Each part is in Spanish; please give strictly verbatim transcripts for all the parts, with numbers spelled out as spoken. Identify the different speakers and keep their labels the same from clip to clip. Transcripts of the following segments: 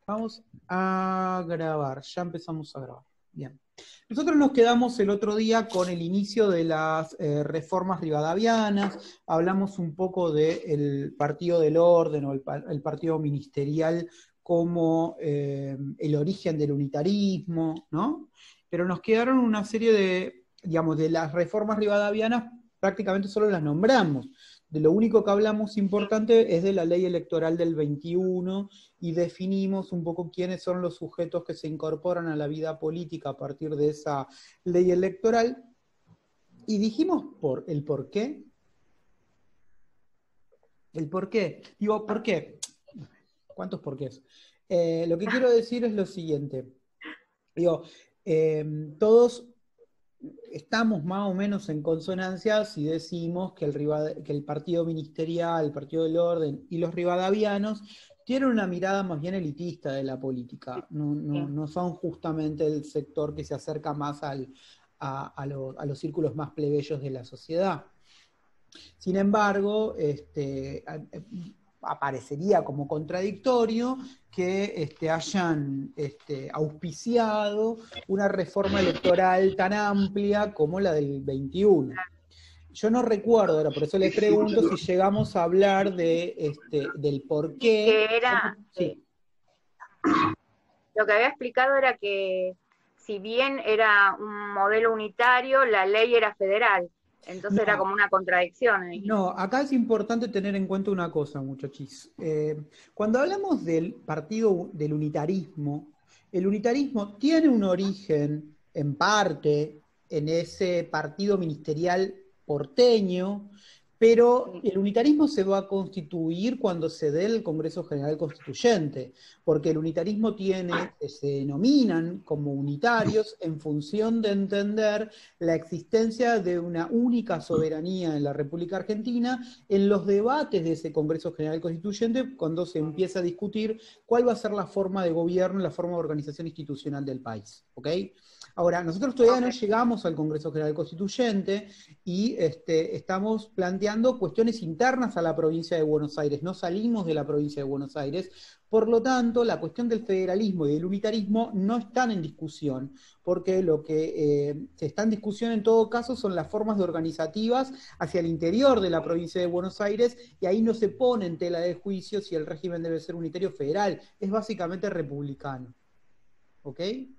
Speaker 1: Vamos a grabar, ya empezamos a grabar. Bien. Nosotros nos quedamos el otro día con el inicio de las eh, reformas rivadavianas, hablamos un poco del Partido del Orden o el, el partido ministerial como eh, el origen del unitarismo, ¿no? Pero nos quedaron una serie de, digamos, de las reformas rivadavianas, prácticamente solo las nombramos. De lo único que hablamos importante es de la ley electoral del veintiuno, y definimos un poco quiénes son los sujetos que se incorporan a la vida política a partir de esa ley electoral, y dijimos por el por qué. El por qué. Digo, ¿por qué? ¿Cuántos porqués? Eh, lo que quiero decir es lo siguiente. Digo, eh, todos estamos más o menos en consonancia si decimos que el, que el partido ministerial, el partido del orden y los rivadavianos tienen una mirada más bien elitista de la política, no, no, no son justamente el sector que se acerca más al, a, a, lo, a los círculos más plebeyos de la sociedad. Sin embargo, este, aparecería como contradictorio que este, hayan este, auspiciado una reforma electoral tan amplia como la del veintiuno. Yo no recuerdo, ahora por eso les pregunto si llegamos a hablar de, este, del por qué.
Speaker 2: Que era,
Speaker 1: sí.
Speaker 2: Lo que había explicado era que si bien era un modelo unitario, la ley era federal. Entonces no, era como una contradicción ahí.
Speaker 1: No, acá es importante tener en cuenta una cosa, muchachis. Eh, cuando hablamos del partido del unitarismo, el unitarismo tiene un origen, en parte, en ese partido ministerial porteño, pero el unitarismo se va a constituir cuando se dé el Congreso General Constituyente, porque el unitarismo tiene, se denominan como unitarios en función de entender la existencia de una única soberanía en la República Argentina en los debates de ese Congreso General Constituyente, cuando se empieza a discutir cuál va a ser la forma de gobierno, la forma de organización institucional del país, ¿ok? Ahora, nosotros todavía no llegamos al Congreso General Constituyente y este, estamos planteando cuestiones internas a la provincia de Buenos Aires, no salimos de la provincia de Buenos Aires, por lo tanto, la cuestión del federalismo y del unitarismo no están en discusión, porque lo que eh, se está en discusión en todo caso son las formas de organizativas hacia el interior de la provincia de Buenos Aires, y ahí no se pone en tela de juicio si el régimen debe ser unitario o federal, es básicamente republicano. ¿Ok?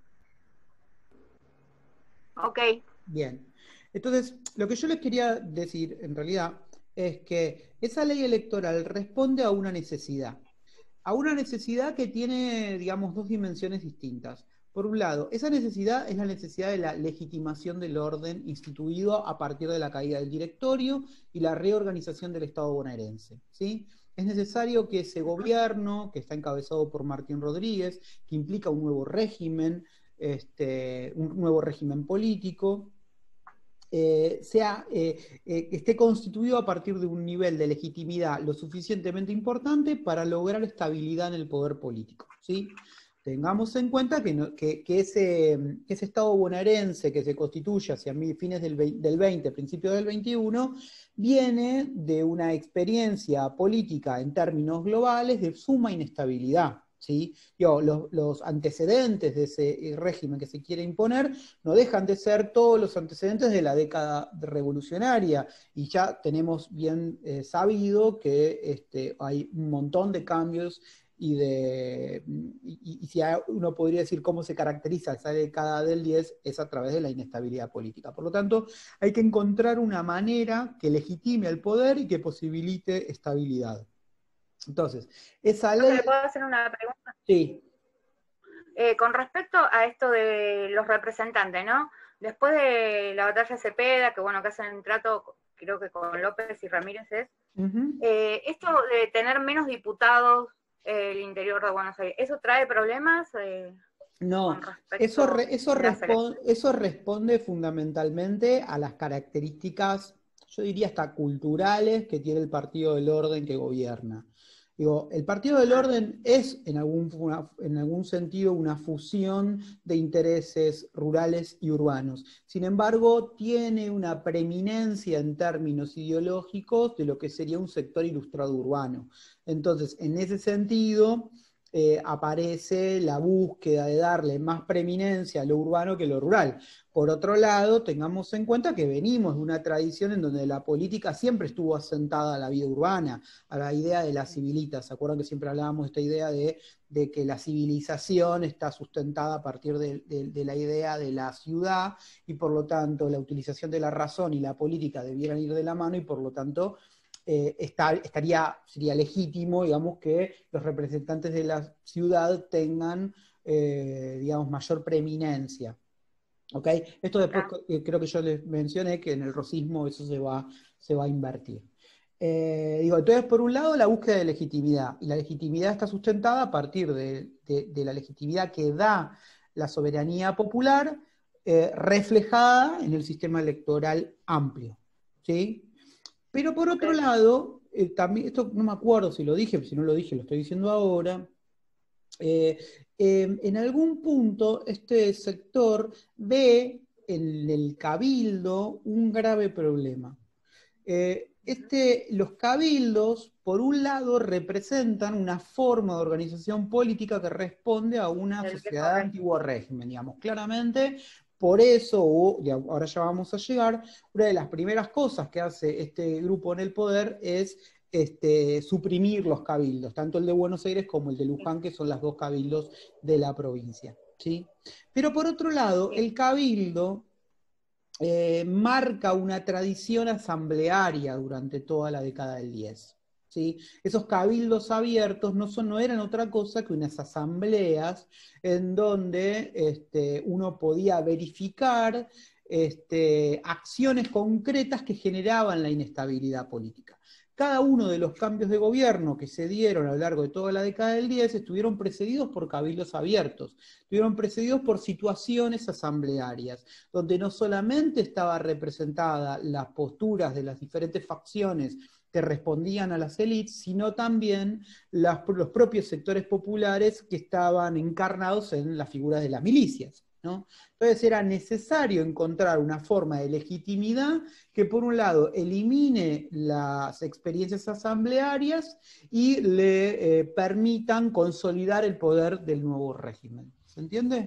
Speaker 2: Ok.
Speaker 1: Bien. Entonces, lo que yo les quería decir, en realidad, es que esa ley electoral responde a una necesidad. A una necesidad que tiene, digamos, dos dimensiones distintas. Por un lado, esa necesidad es la necesidad de la legitimación del orden instituido a partir de la caída del directorio y la reorganización del Estado bonaerense, ¿sí? Es necesario que ese gobierno, que está encabezado por Martín Rodríguez, que implica un nuevo régimen, este, un nuevo régimen político, Eh, sea, eh, eh, esté constituido a partir de un nivel de legitimidad lo suficientemente importante para lograr estabilidad en el poder político, ¿sí? Tengamos en cuenta que, no, que, que, ese, que ese Estado bonaerense que se constituye hacia fines del, del veinte, principios del veintiuno, viene de una experiencia política en términos globales de suma inestabilidad. ¿Sí? Yo, los, los antecedentes de ese régimen que se quiere imponer no dejan de ser todos los antecedentes de la década revolucionaria, y ya tenemos bien eh, sabido que este, hay un montón de cambios y de y, y si uno podría decir cómo se caracteriza esa década del diez, es a través de la inestabilidad política. Por lo tanto, hay que encontrar una manera que legitime al poder y que posibilite estabilidad. Entonces, esa ley...
Speaker 2: ¿Le puedo hacer una pregunta?
Speaker 1: Sí.
Speaker 2: Eh, con respecto a esto de los representantes, ¿no? Después de la batalla de Cepeda, que bueno, que hacen un trato, creo que con López y Ramírez es, uh-huh. eh, esto de tener menos diputados eh, el interior de Buenos Aires, ¿eso trae problemas? Eh,
Speaker 1: no, eso, re, eso, responde, eso responde fundamentalmente a las características, yo diría hasta culturales, que tiene el Partido del Orden que gobierna. Digo, el Partido del Orden es en algún, una, en algún sentido una fusión de intereses rurales y urbanos. Sin embargo, tiene una preeminencia en términos ideológicos de lo que sería un sector ilustrado urbano. Entonces, en ese sentido, eh, aparece la búsqueda de darle más preeminencia a lo urbano que a lo rural. Por otro lado, tengamos en cuenta que venimos de una tradición en donde la política siempre estuvo asentada a la vida urbana, a la idea de la civilita. ¿Se acuerdan que siempre hablábamos de esta idea de, de que la civilización está sustentada a partir de, de, de la idea de la ciudad, y por lo tanto la utilización de la razón y la política debieran ir de la mano, y por lo tanto eh, está, estaría, sería legítimo, digamos, que los representantes de la ciudad tengan, eh, digamos, mayor preeminencia. ¿Ok? Esto después eh, creo que yo les mencioné que en el rosismo eso se va, se va a invertir. Eh, digo, entonces, por un lado, la búsqueda de legitimidad, y la legitimidad está sustentada a partir de, de, de la legitimidad que da la soberanía popular, eh, reflejada en el sistema electoral amplio, ¿sí? Pero por otro lado, eh, también, esto no me acuerdo si lo dije, si no lo dije, lo estoy diciendo ahora, eh, eh, en algún punto este sector ve en el cabildo un grave problema. Eh, este, los cabildos, por un lado, representan una forma de organización política que responde a una sociedad de antiguo régimen, digamos, claramente. Por eso, o, ahora ya vamos a llegar, una de las primeras cosas que hace este grupo en el poder es este, suprimir los cabildos, tanto el de Buenos Aires como el de Luján, que son los dos cabildos de la provincia, ¿sí? Pero por otro lado, el cabildo Eh, marca una tradición asamblearia durante toda la década del diez. ¿Sí? Esos cabildos abiertos no, son, no eran otra cosa que unas asambleas en donde este, uno podía verificar este, acciones concretas que generaban la inestabilidad política. Cada uno de los cambios de gobierno que se dieron a lo largo de toda la década del diez estuvieron precedidos por cabildos abiertos, estuvieron precedidos por situaciones asamblearias, donde no solamente estaban representadas las posturas de las diferentes facciones que respondían a las élites, sino también las, los propios sectores populares que estaban encarnados en las figuras de las milicias, ¿no? Entonces era necesario encontrar una forma de legitimidad que por un lado elimine las experiencias asamblearias y le eh, permitan consolidar el poder del nuevo régimen. ¿Se entiende?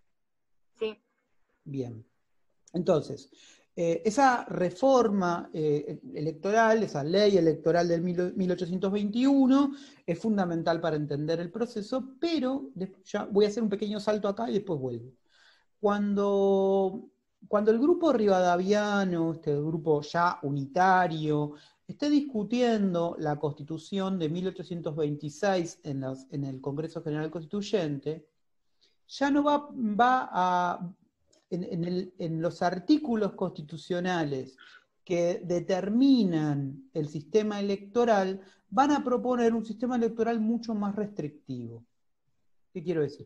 Speaker 2: Sí.
Speaker 1: Bien. Entonces, eh, esa reforma eh, electoral, esa ley electoral del mil ochocientos veintiuno, es fundamental para entender el proceso, pero ya voy a hacer un pequeño salto acá y después vuelvo. Cuando, cuando el grupo rivadaviano, este grupo ya unitario, esté discutiendo la Constitución de mil ochocientos veintiséis en, las, en el Congreso General Constituyente, ya no va, va a, en, en, el, en los artículos constitucionales que determinan el sistema electoral, van a proponer un sistema electoral mucho más restrictivo. ¿Qué quiero decir?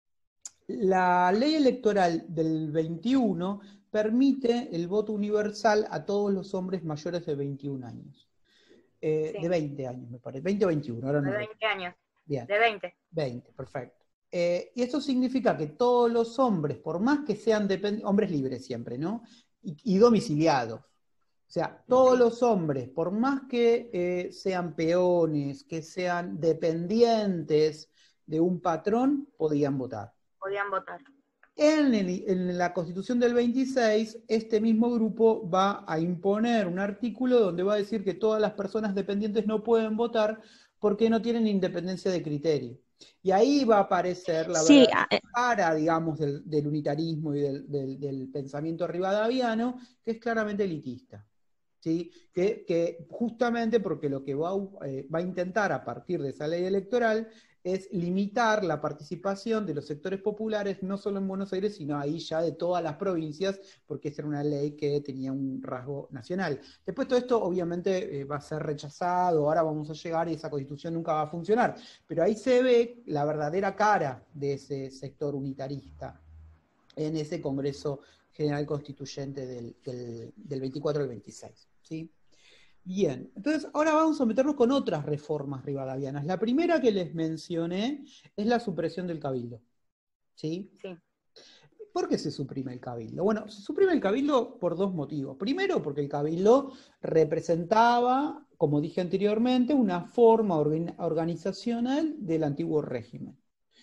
Speaker 1: La ley electoral del veintiuno permite el voto universal a todos los hombres mayores de veintiún años. Eh, sí. De veinte años, me parece. veinte o veintiuno, ahora no.
Speaker 2: De veinte años.
Speaker 1: Bien.
Speaker 2: De veinte.
Speaker 1: veinte, perfecto. Eh, y esto significa que todos los hombres, por más que sean hombres libres siempre, ¿no? Y, y domiciliados. O sea, todos sí. los hombres, por más que eh, sean peones, que sean dependientes de un patrón, podían votar.
Speaker 2: Podían votar.
Speaker 1: En, el, en la Constitución del veintiséis, este mismo grupo va a imponer un artículo donde va a decir que todas las personas dependientes no pueden votar porque no tienen independencia de criterio. Y ahí va a aparecer la
Speaker 3: sí,
Speaker 1: verdadera cara, digamos, del, del unitarismo y del, del, del pensamiento rivadaviano, que es claramente elitista. ¿Sí? Que, que justamente porque lo que va a, eh, va a intentar a partir de esa ley electoral es limitar la participación de los sectores populares, no solo en Buenos Aires, sino ahí ya de todas las provincias, porque esa era una ley que tenía un rasgo nacional. Después todo esto obviamente eh, va a ser rechazado, ahora vamos a llegar y esa constitución nunca va a funcionar, pero ahí se ve la verdadera cara de ese sector unitarista en ese Congreso General Constituyente del, del, del veinticuatro al veintiséis, ¿sí? Bien, entonces ahora vamos a meternos con otras reformas rivadavianas. La primera que les mencioné es la supresión del cabildo, ¿sí?
Speaker 2: Sí.
Speaker 1: ¿Por qué se suprime el cabildo? Bueno, se suprime el cabildo por dos motivos. Primero, porque el cabildo representaba, como dije anteriormente, una forma organizacional del antiguo régimen.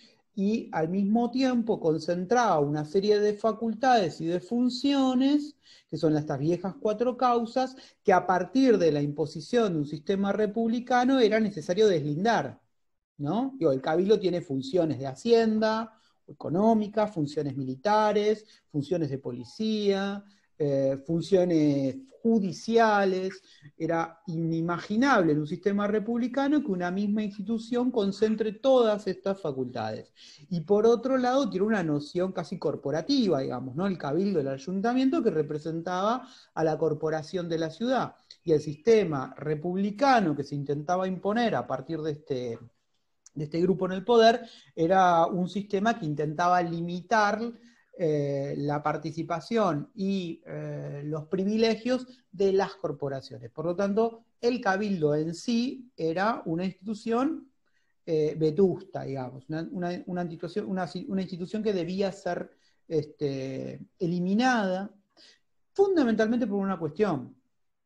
Speaker 1: Y al mismo tiempo concentraba una serie de facultades y de funciones, que son estas viejas cuatro causas, que a partir de la imposición de un sistema republicano era necesario deslindar, ¿no? Digo, el cabildo tiene funciones de hacienda, económicas, funciones militares, funciones de policía, eh, funciones judiciales. Era inimaginable en un sistema republicano que una misma institución concentre todas estas facultades. Y por otro lado tiene una noción casi corporativa, digamos, ¿no? El cabildo, el ayuntamiento, que representaba a la corporación de la ciudad. Y el sistema republicano que se intentaba imponer a partir de este de este grupo en el poder, era un sistema que intentaba limitar eh, la participación y eh, los privilegios de las corporaciones. Por lo tanto, el cabildo en sí era una institución eh, vetusta, digamos, una, una, una, institución, una, una institución que debía ser este, eliminada, fundamentalmente por una cuestión,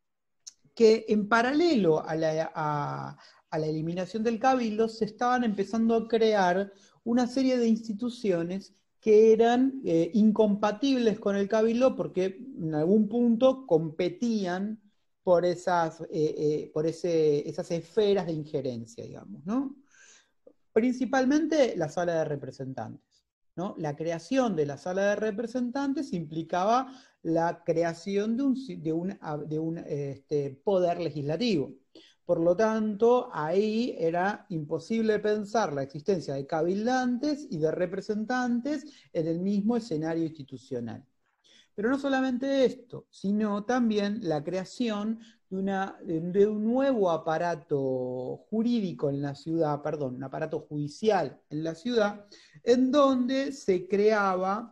Speaker 1: que en paralelo a la, a, a la eliminación del cabildo se estaban empezando a crear una serie de instituciones que eran eh, incompatibles con el cabildo porque en algún punto competían por esas, eh, eh, por ese, esas esferas de injerencia, digamos, ¿no? Principalmente la sala de representantes, ¿no? La creación de la sala de representantes implicaba la creación de un, de un, de un este, poder legislativo. Por lo tanto, ahí era imposible pensar la existencia de cabildantes y de representantes en el mismo escenario institucional. Pero no solamente esto, sino también la creación de, una, de un nuevo aparato jurídico en la ciudad, perdón, un aparato judicial en la ciudad, en donde se creaba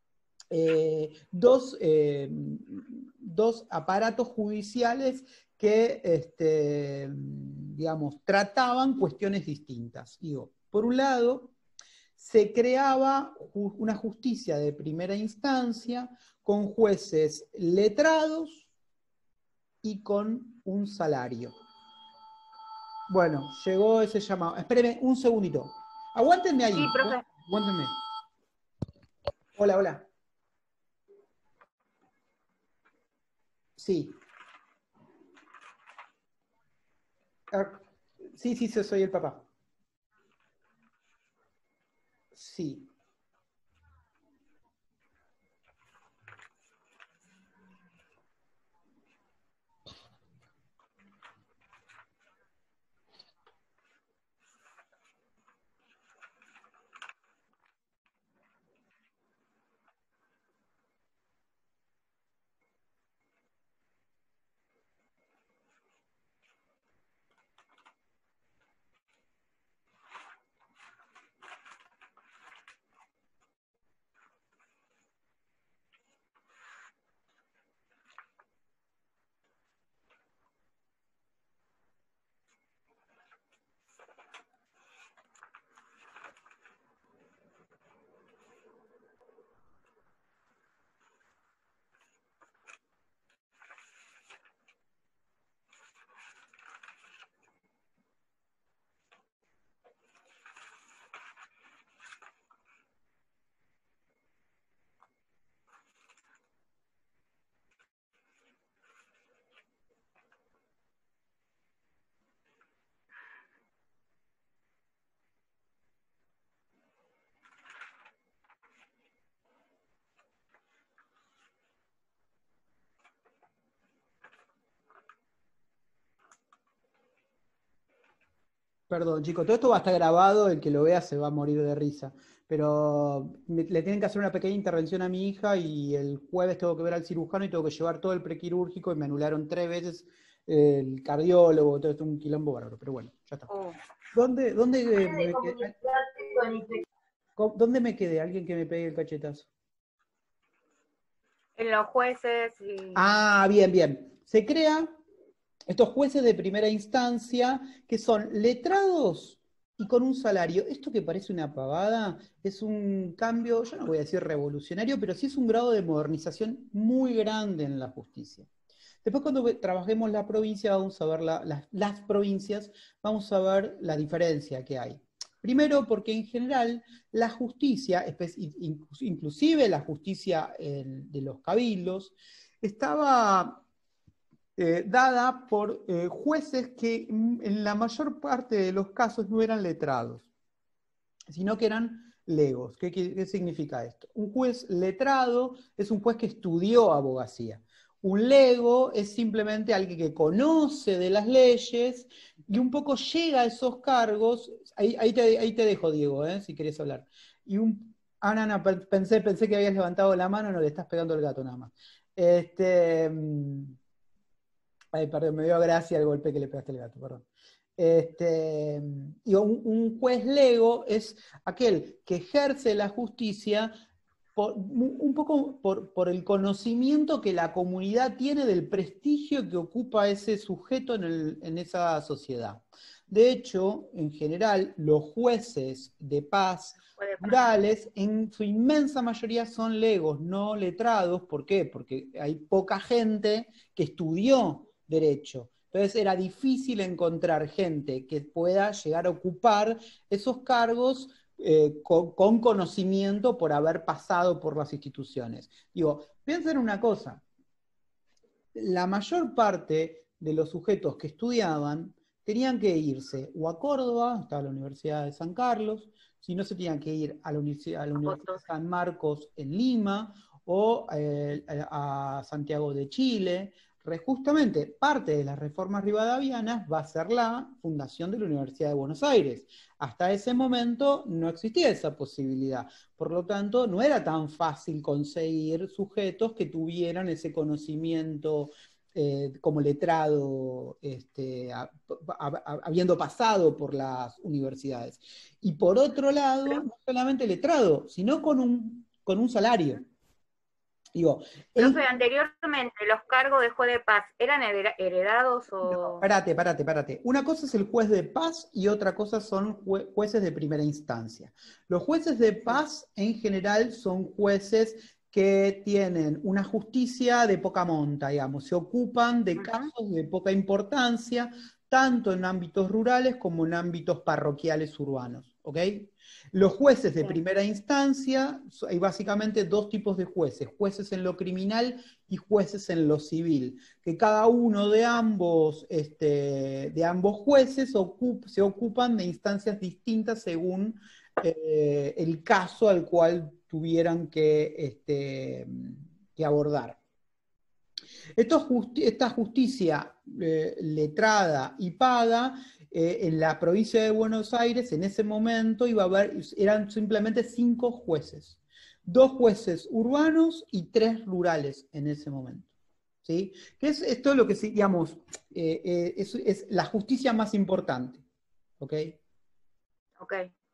Speaker 1: eh, dos, eh, dos aparatos judiciales que, este, digamos, trataban cuestiones distintas. Digo, por un lado, se creaba una justicia de primera instancia con jueces letrados y con un salario. Bueno, llegó ese llamado. Espérenme un segundito. Aguántenme ahí.
Speaker 2: Sí, profe.
Speaker 1: Aguántenme. Hola, hola. Sí. Sí, sí, soy el papá. Sí. Perdón, chicos, todo esto va a estar grabado, el que lo vea se va a morir de risa. Pero me, le tienen que hacer una pequeña intervención a mi hija y el jueves tengo que ver al cirujano y tengo que llevar todo el prequirúrgico y me anularon tres veces el cardiólogo, todo esto es un quilombo bárbaro, pero bueno, ya está. Oh. ¿Dónde, dónde, eh, me quedé? ¿Dónde me quedé? Alguien que me pegue el cachetazo.
Speaker 2: En los jueces y...
Speaker 1: Ah, bien, bien. Se crea estos jueces de primera instancia que son letrados y con un salario. Esto que parece una pavada es un cambio, yo no voy a decir revolucionario, pero sí es un grado de modernización muy grande en la justicia. Después cuando trabajemos la provincia, vamos a ver la, la, las provincias, vamos a ver la diferencia que hay. Primero, porque en general la justicia, inclusive la justicia de los cabildos, estaba eh, dada por eh, jueces que en la mayor parte de los casos no eran letrados, sino que eran legos. ¿Qué, qué, qué significa esto? Un juez letrado es un juez que estudió abogacía. Un lego es simplemente alguien que conoce de las leyes y un poco llega a esos cargos. Ahí, ahí, te, ahí te dejo, Diego, ¿eh? Si querés hablar. Y un, ah, no, no, pensé, pensé que habías levantado la mano, no le estás pegando el gato nada más. Este, ay, perdón, me dio gracia el golpe que le pegaste al gato, perdón. Este, y un, un juez lego es aquel que ejerce la justicia por, un poco por, por el conocimiento que la comunidad tiene del prestigio que ocupa ese sujeto en, el, en esa sociedad. De hecho, en general, los jueces de paz rurales, en su inmensa mayoría son legos, no letrados. ¿Por qué? Porque hay poca gente que estudió derecho. Entonces era difícil encontrar gente que pueda llegar a ocupar esos cargos eh, con, con conocimiento por haber pasado por las instituciones. Digo, piensen una cosa, la mayor parte de los sujetos que estudiaban tenían que irse o a Córdoba, estaba la Universidad de San Carlos, si no se tenían que ir a la Universidad, a la Universidad de San Marcos en Lima, o eh, a Santiago de Chile. Justamente parte de las reformas rivadavianas va a ser la fundación de la Universidad de Buenos Aires. Hasta ese momento no existía esa posibilidad. Por lo tanto, no era tan fácil conseguir sujetos que tuvieran ese conocimiento eh, como letrado, este, a, a, a, habiendo pasado por las universidades. Y por otro lado, no solamente letrado, sino con un, con un salario. Digo,
Speaker 2: Profe, el... anteriormente los cargos de juez de paz, ¿eran heredados o...?
Speaker 1: No, parate, parate, parate. Una cosa es el juez de paz y otra cosa son jue jueces de primera instancia. Los jueces de paz en general son jueces que tienen una justicia de poca monta, digamos, se ocupan de casos de poca importancia, tanto en ámbitos rurales como en ámbitos parroquiales urbanos, ¿ok? Los jueces de primera instancia, hay básicamente dos tipos de jueces, jueces en lo criminal y jueces en lo civil, que cada uno de ambos, este, de ambos jueces ocup, se ocupan de instancias distintas según eh, el caso al cual tuvieran que, este, que abordar. Esto justi esta justicia eh, letrada y paga, eh, en la provincia de Buenos Aires, en ese momento iba a haber, eran simplemente cinco jueces. Dos jueces urbanos y tres rurales en ese momento. ¿Sí? Que es esto lo que, digamos, eh, eh, es, es la justicia más importante. ¿Ok?
Speaker 2: Ok.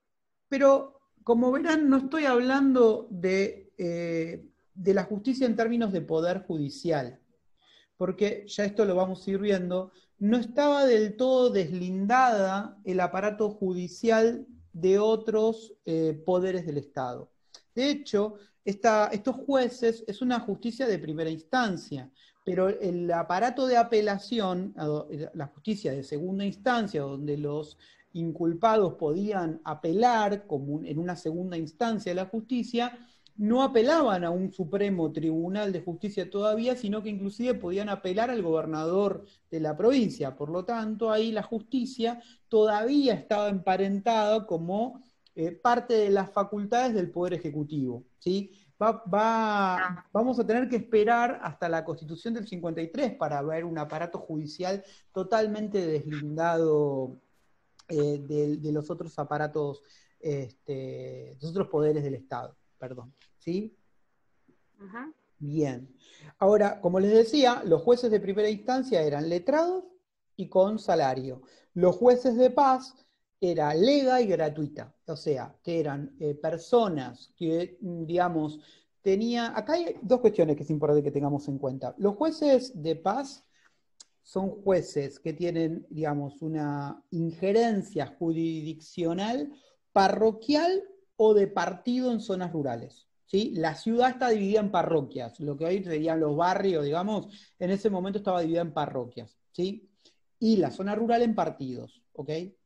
Speaker 1: Pero, como verán, no estoy hablando de, eh, de la justicia en términos de poder judicial, porque ya esto lo vamos a ir viendo, no estaba del todo deslindada el aparato judicial de otros eh, poderes del Estado. De hecho, esta, estos jueces es una justicia de primera instancia, pero el aparato de apelación, la justicia de segunda instancia, donde los inculpados podían apelar como en una segunda instancia de la justicia, no apelaban a un Supremo Tribunal de Justicia todavía, sino que inclusive podían apelar al gobernador de la provincia. Por lo tanto, ahí la justicia todavía estaba emparentada como eh, parte de las facultades del Poder Ejecutivo, ¿sí? Va, va, vamos a tener que esperar hasta la Constitución del cincuenta y tres para ver un aparato judicial totalmente deslindado eh, de, de los otros aparatos, este, de los otros poderes del Estado. Perdón, ¿sí?
Speaker 2: Uh-huh.
Speaker 1: Bien. Ahora, como les decía, los jueces de primera instancia eran letrados y con salario. Los jueces de paz era lega y gratuita, o sea, que eran eh, personas que, digamos, tenía... Acá hay dos cuestiones que es importante que tengamos en cuenta. Los jueces de paz son jueces que tienen, digamos, una injerencia jurisdiccional, parroquial o de partido en zonas rurales. ¿Sí? La ciudad está dividida en parroquias, lo que hoy serían los barrios, digamos, en ese momento estaba dividida en parroquias, ¿sí? Y la zona rural en partidos, ¿ok?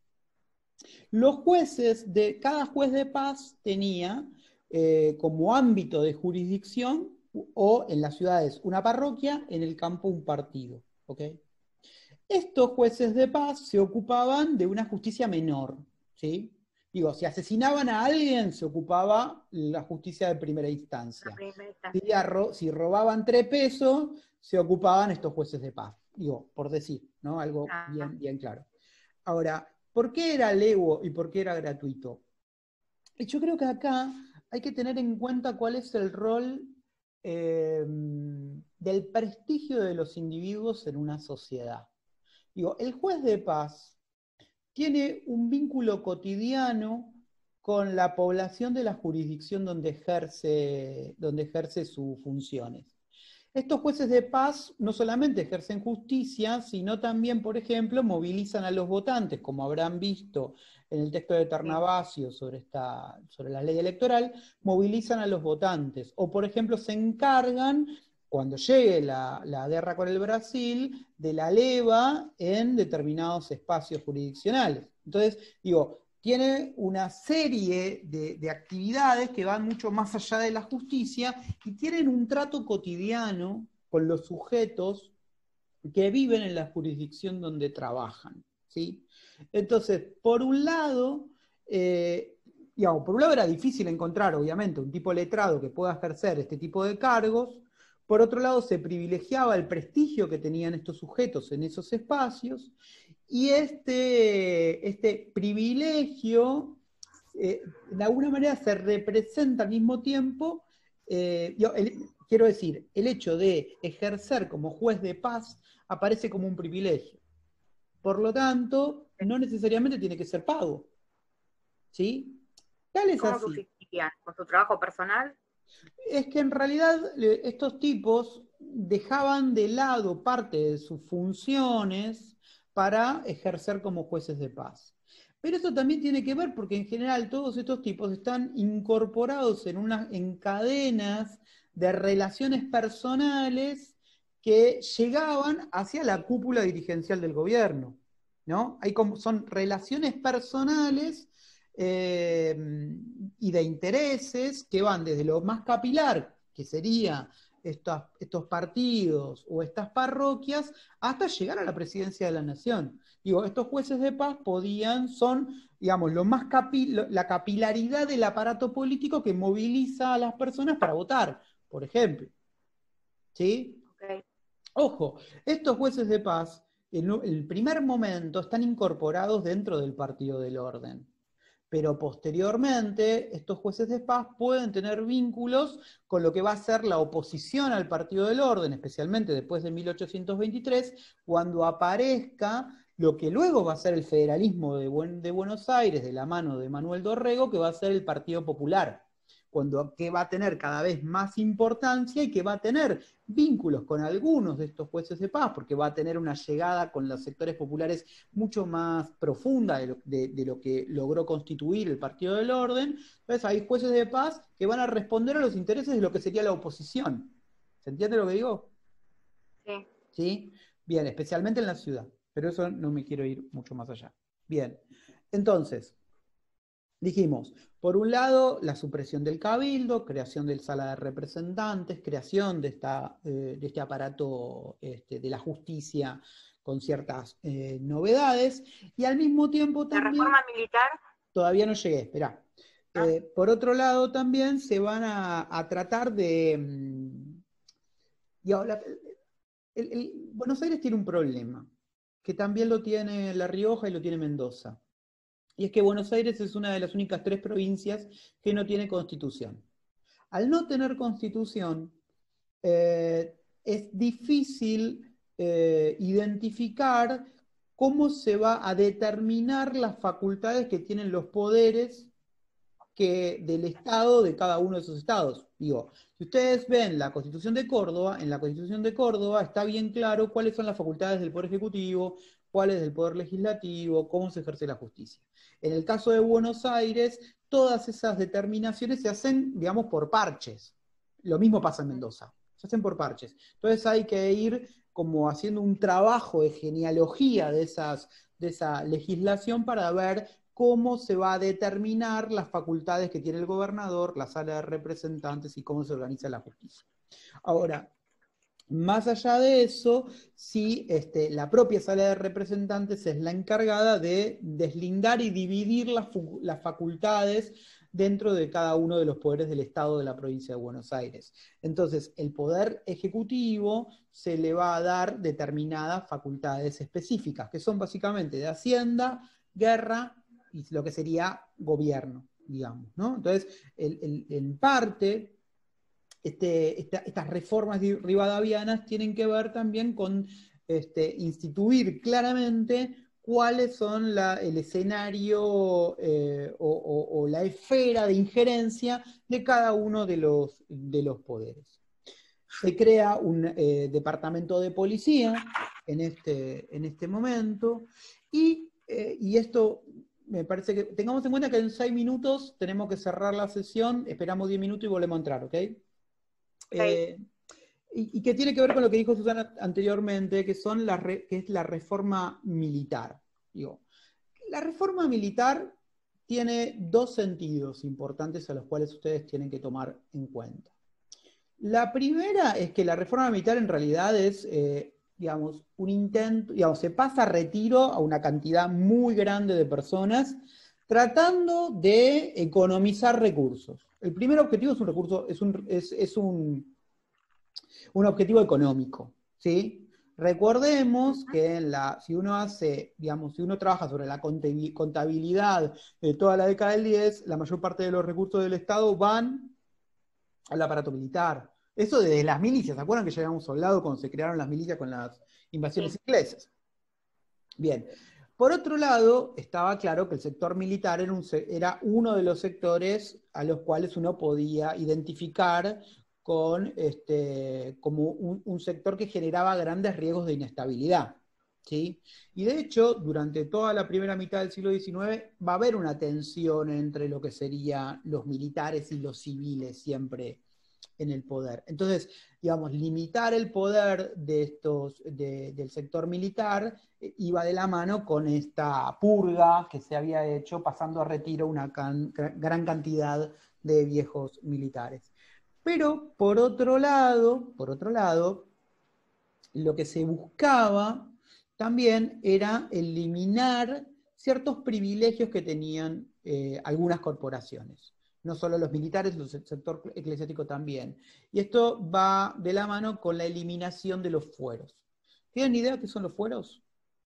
Speaker 1: Los jueces, de cada juez de paz tenía eh, como ámbito de jurisdicción, o en las ciudades una parroquia, en el campo un partido, ¿ok? Estos jueces de paz se ocupaban de una justicia menor, ¿sí? Digo, si asesinaban a alguien, se ocupaba la justicia de primera instancia.
Speaker 2: Primera
Speaker 1: Si,
Speaker 2: instancia.
Speaker 1: arro si robaban tres pesos, se ocupaban estos jueces de paz. Digo, por decir, ¿no? Algo
Speaker 2: Ah.
Speaker 1: bien, bien claro. Ahora, ¿por qué era legua y por qué era gratuito? Yo creo que acá hay que tener en cuenta cuál es el rol eh, del prestigio de los individuos en una sociedad. Digo, el juez de paz tiene un vínculo cotidiano con la población de la jurisdicción donde ejerce, donde ejerce sus funciones. Estos jueces de paz no solamente ejercen justicia, sino también, por ejemplo, movilizan a los votantes, como habrán visto en el texto de Ternavasio sobre, esta, sobre la ley electoral, movilizan a los votantes. O, por ejemplo, se encargan, cuando llegue la, la guerra con el Brasil, de la leva en determinados espacios jurisdiccionales. Entonces, digo, tiene una serie de, de actividades que van mucho más allá de la justicia y tienen un trato cotidiano con los sujetos que viven en la jurisdicción donde trabajan, ¿sí? Entonces, por un lado, eh, digamos, por un lado era difícil encontrar, obviamente, un tipo letrado que pueda ejercer este tipo de cargos. Por otro lado, se privilegiaba el prestigio que tenían estos sujetos en esos espacios, y este, este privilegio, eh, de alguna manera, se representa al mismo tiempo, eh, yo, el, quiero decir, el hecho de ejercer como juez de paz aparece como un privilegio. Por lo tanto, no necesariamente tiene que ser pago. ¿Sí? Tal es
Speaker 2: ¿Cómo
Speaker 1: así.
Speaker 2: subsistirían? ¿Con su trabajo personal?
Speaker 1: Es que en realidad estos tipos dejaban de lado parte de sus funciones para ejercer como jueces de paz. Pero eso también tiene que ver porque en general todos estos tipos están incorporados en, una, en cadenas de relaciones personales que llegaban hacia la cúpula dirigencial del gobierno, ¿no? Hay como, son relaciones personales eh, y de intereses que van desde lo más capilar, que sería estos, estos partidos o estas parroquias, hasta llegar a la presidencia de la nación. Digo, estos jueces de paz podían, son, digamos, lo más capi, la capilaridad del aparato político que moviliza a las personas para votar, por ejemplo. ¿Sí?
Speaker 2: Okay.
Speaker 1: Ojo, estos jueces de paz, en el primer momento, están incorporados dentro del Partido del Orden. Pero posteriormente estos jueces de paz pueden tener vínculos con lo que va a ser la oposición al Partido del Orden, especialmente después de mil ochocientos veintitrés, cuando aparezca lo que luego va a ser el federalismo de, Buen, de Buenos Aires, de la mano de Manuel Dorrego, que va a ser el Partido Popular, cuando, que va a tener cada vez más importancia y que va a tener vínculos con algunos de estos jueces de paz, porque va a tener una llegada con los sectores populares mucho más profunda de lo, de, de lo que logró constituir el Partido del Orden. Entonces hay jueces de paz que van a responder a los intereses de lo que sería la oposición. ¿Se entiende lo que digo?
Speaker 2: Sí.
Speaker 1: ¿Sí? Bien, especialmente en la ciudad, pero eso no me quiero ir mucho más allá. Bien, entonces, dijimos, por un lado, la supresión del cabildo, creación del sala de representantes, creación de, esta, eh, de este aparato este, de la justicia con ciertas eh, novedades, y al mismo tiempo también...
Speaker 2: ¿La reforma militar?
Speaker 1: Todavía no llegué, esperá.
Speaker 2: ¿Ah?
Speaker 1: Eh, por otro lado, también se van a, a tratar de... Mm, digamos, la, el, el, Buenos Aires tiene un problema, que también lo tiene La Rioja y lo tiene Mendoza. Y es que Buenos Aires es una de las únicas tres provincias que no tiene constitución. Al no tener constitución, eh, es difícil eh, identificar cómo se va a determinar las facultades que tienen los poderes que del Estado de cada uno de esos estados. Digo, si ustedes ven la Constitución de Córdoba, en la Constitución de Córdoba está bien claro cuáles son las facultades del Poder Ejecutivo, cuáles del Poder Legislativo, cómo se ejerce la justicia. En el caso de Buenos Aires, todas esas determinaciones se hacen, digamos, por parches. Lo mismo pasa en Mendoza, se hacen por parches. Entonces hay que ir como haciendo un trabajo de genealogía de, esas, de esa legislación para ver cómo se va a determinar las facultades que tiene el gobernador, la sala de representantes y cómo se organiza la justicia. Ahora, más allá de eso, sí, este, la propia sala de representantes es la encargada de deslindar y dividir las, las facultades dentro de cada uno de los poderes del Estado de la provincia de Buenos Aires. Entonces, el poder ejecutivo se le va a dar determinadas facultades específicas, que son básicamente de Hacienda, Guerra y lo que sería gobierno, digamos, ¿no? Entonces, el, el, en parte, este, esta, estas reformas rivadavianas tienen que ver también con este, instituir claramente cuáles son la, el escenario eh, o, o, o la esfera de injerencia de cada uno de los, de los poderes. Se crea un eh, departamento de policía en este, en este momento, y, eh, y esto me parece que, tengamos en cuenta que en seis minutos tenemos que cerrar la sesión, esperamos diez minutos y volvemos a entrar, ¿ok? Okay. Eh, y, y que tiene que ver con lo que dijo Susana anteriormente, que, son la re, que es la reforma militar. Digo, la reforma militar tiene dos sentidos importantes a los cuales ustedes tienen que tomar en cuenta. La primera es que la reforma militar en realidad es, eh, digamos, un intento, digamos, se pasa a retiro a una cantidad muy grande de personas tratando de economizar recursos. El primer objetivo es un recurso, es un, es, es un, un objetivo económico, ¿sí? Recordemos que en la, si uno hace, digamos, si uno trabaja sobre la contabilidad de toda la década del diez, la mayor parte de los recursos del Estado van al aparato militar. Eso desde las milicias, ¿se acuerdan que ya habíamos hablado cuando se crearon las milicias con las invasiones sí. inglesas? Bien. Por otro lado, estaba claro que el sector militar era, un, era uno de los sectores a los cuales uno podía identificar con, este, como un, un sector que generaba grandes riesgos de inestabilidad, ¿sí? Y de hecho, durante toda la primera mitad del siglo diecinueve va a haber una tensión entre lo que serían los militares y los civiles siempre en el poder. Entonces, digamos, limitar el poder de estos, de, del sector militar eh, iba de la mano con esta purga que se había hecho, pasando a retiro una can, gran cantidad de viejos militares. Pero, por otro lado, por otro lado, lo que se buscaba también era eliminar ciertos privilegios que tenían eh, algunas corporaciones. No solo los militares, el sector eclesiástico también. Y esto va de la mano con la eliminación de los fueros. ¿Tienen idea de qué son los fueros?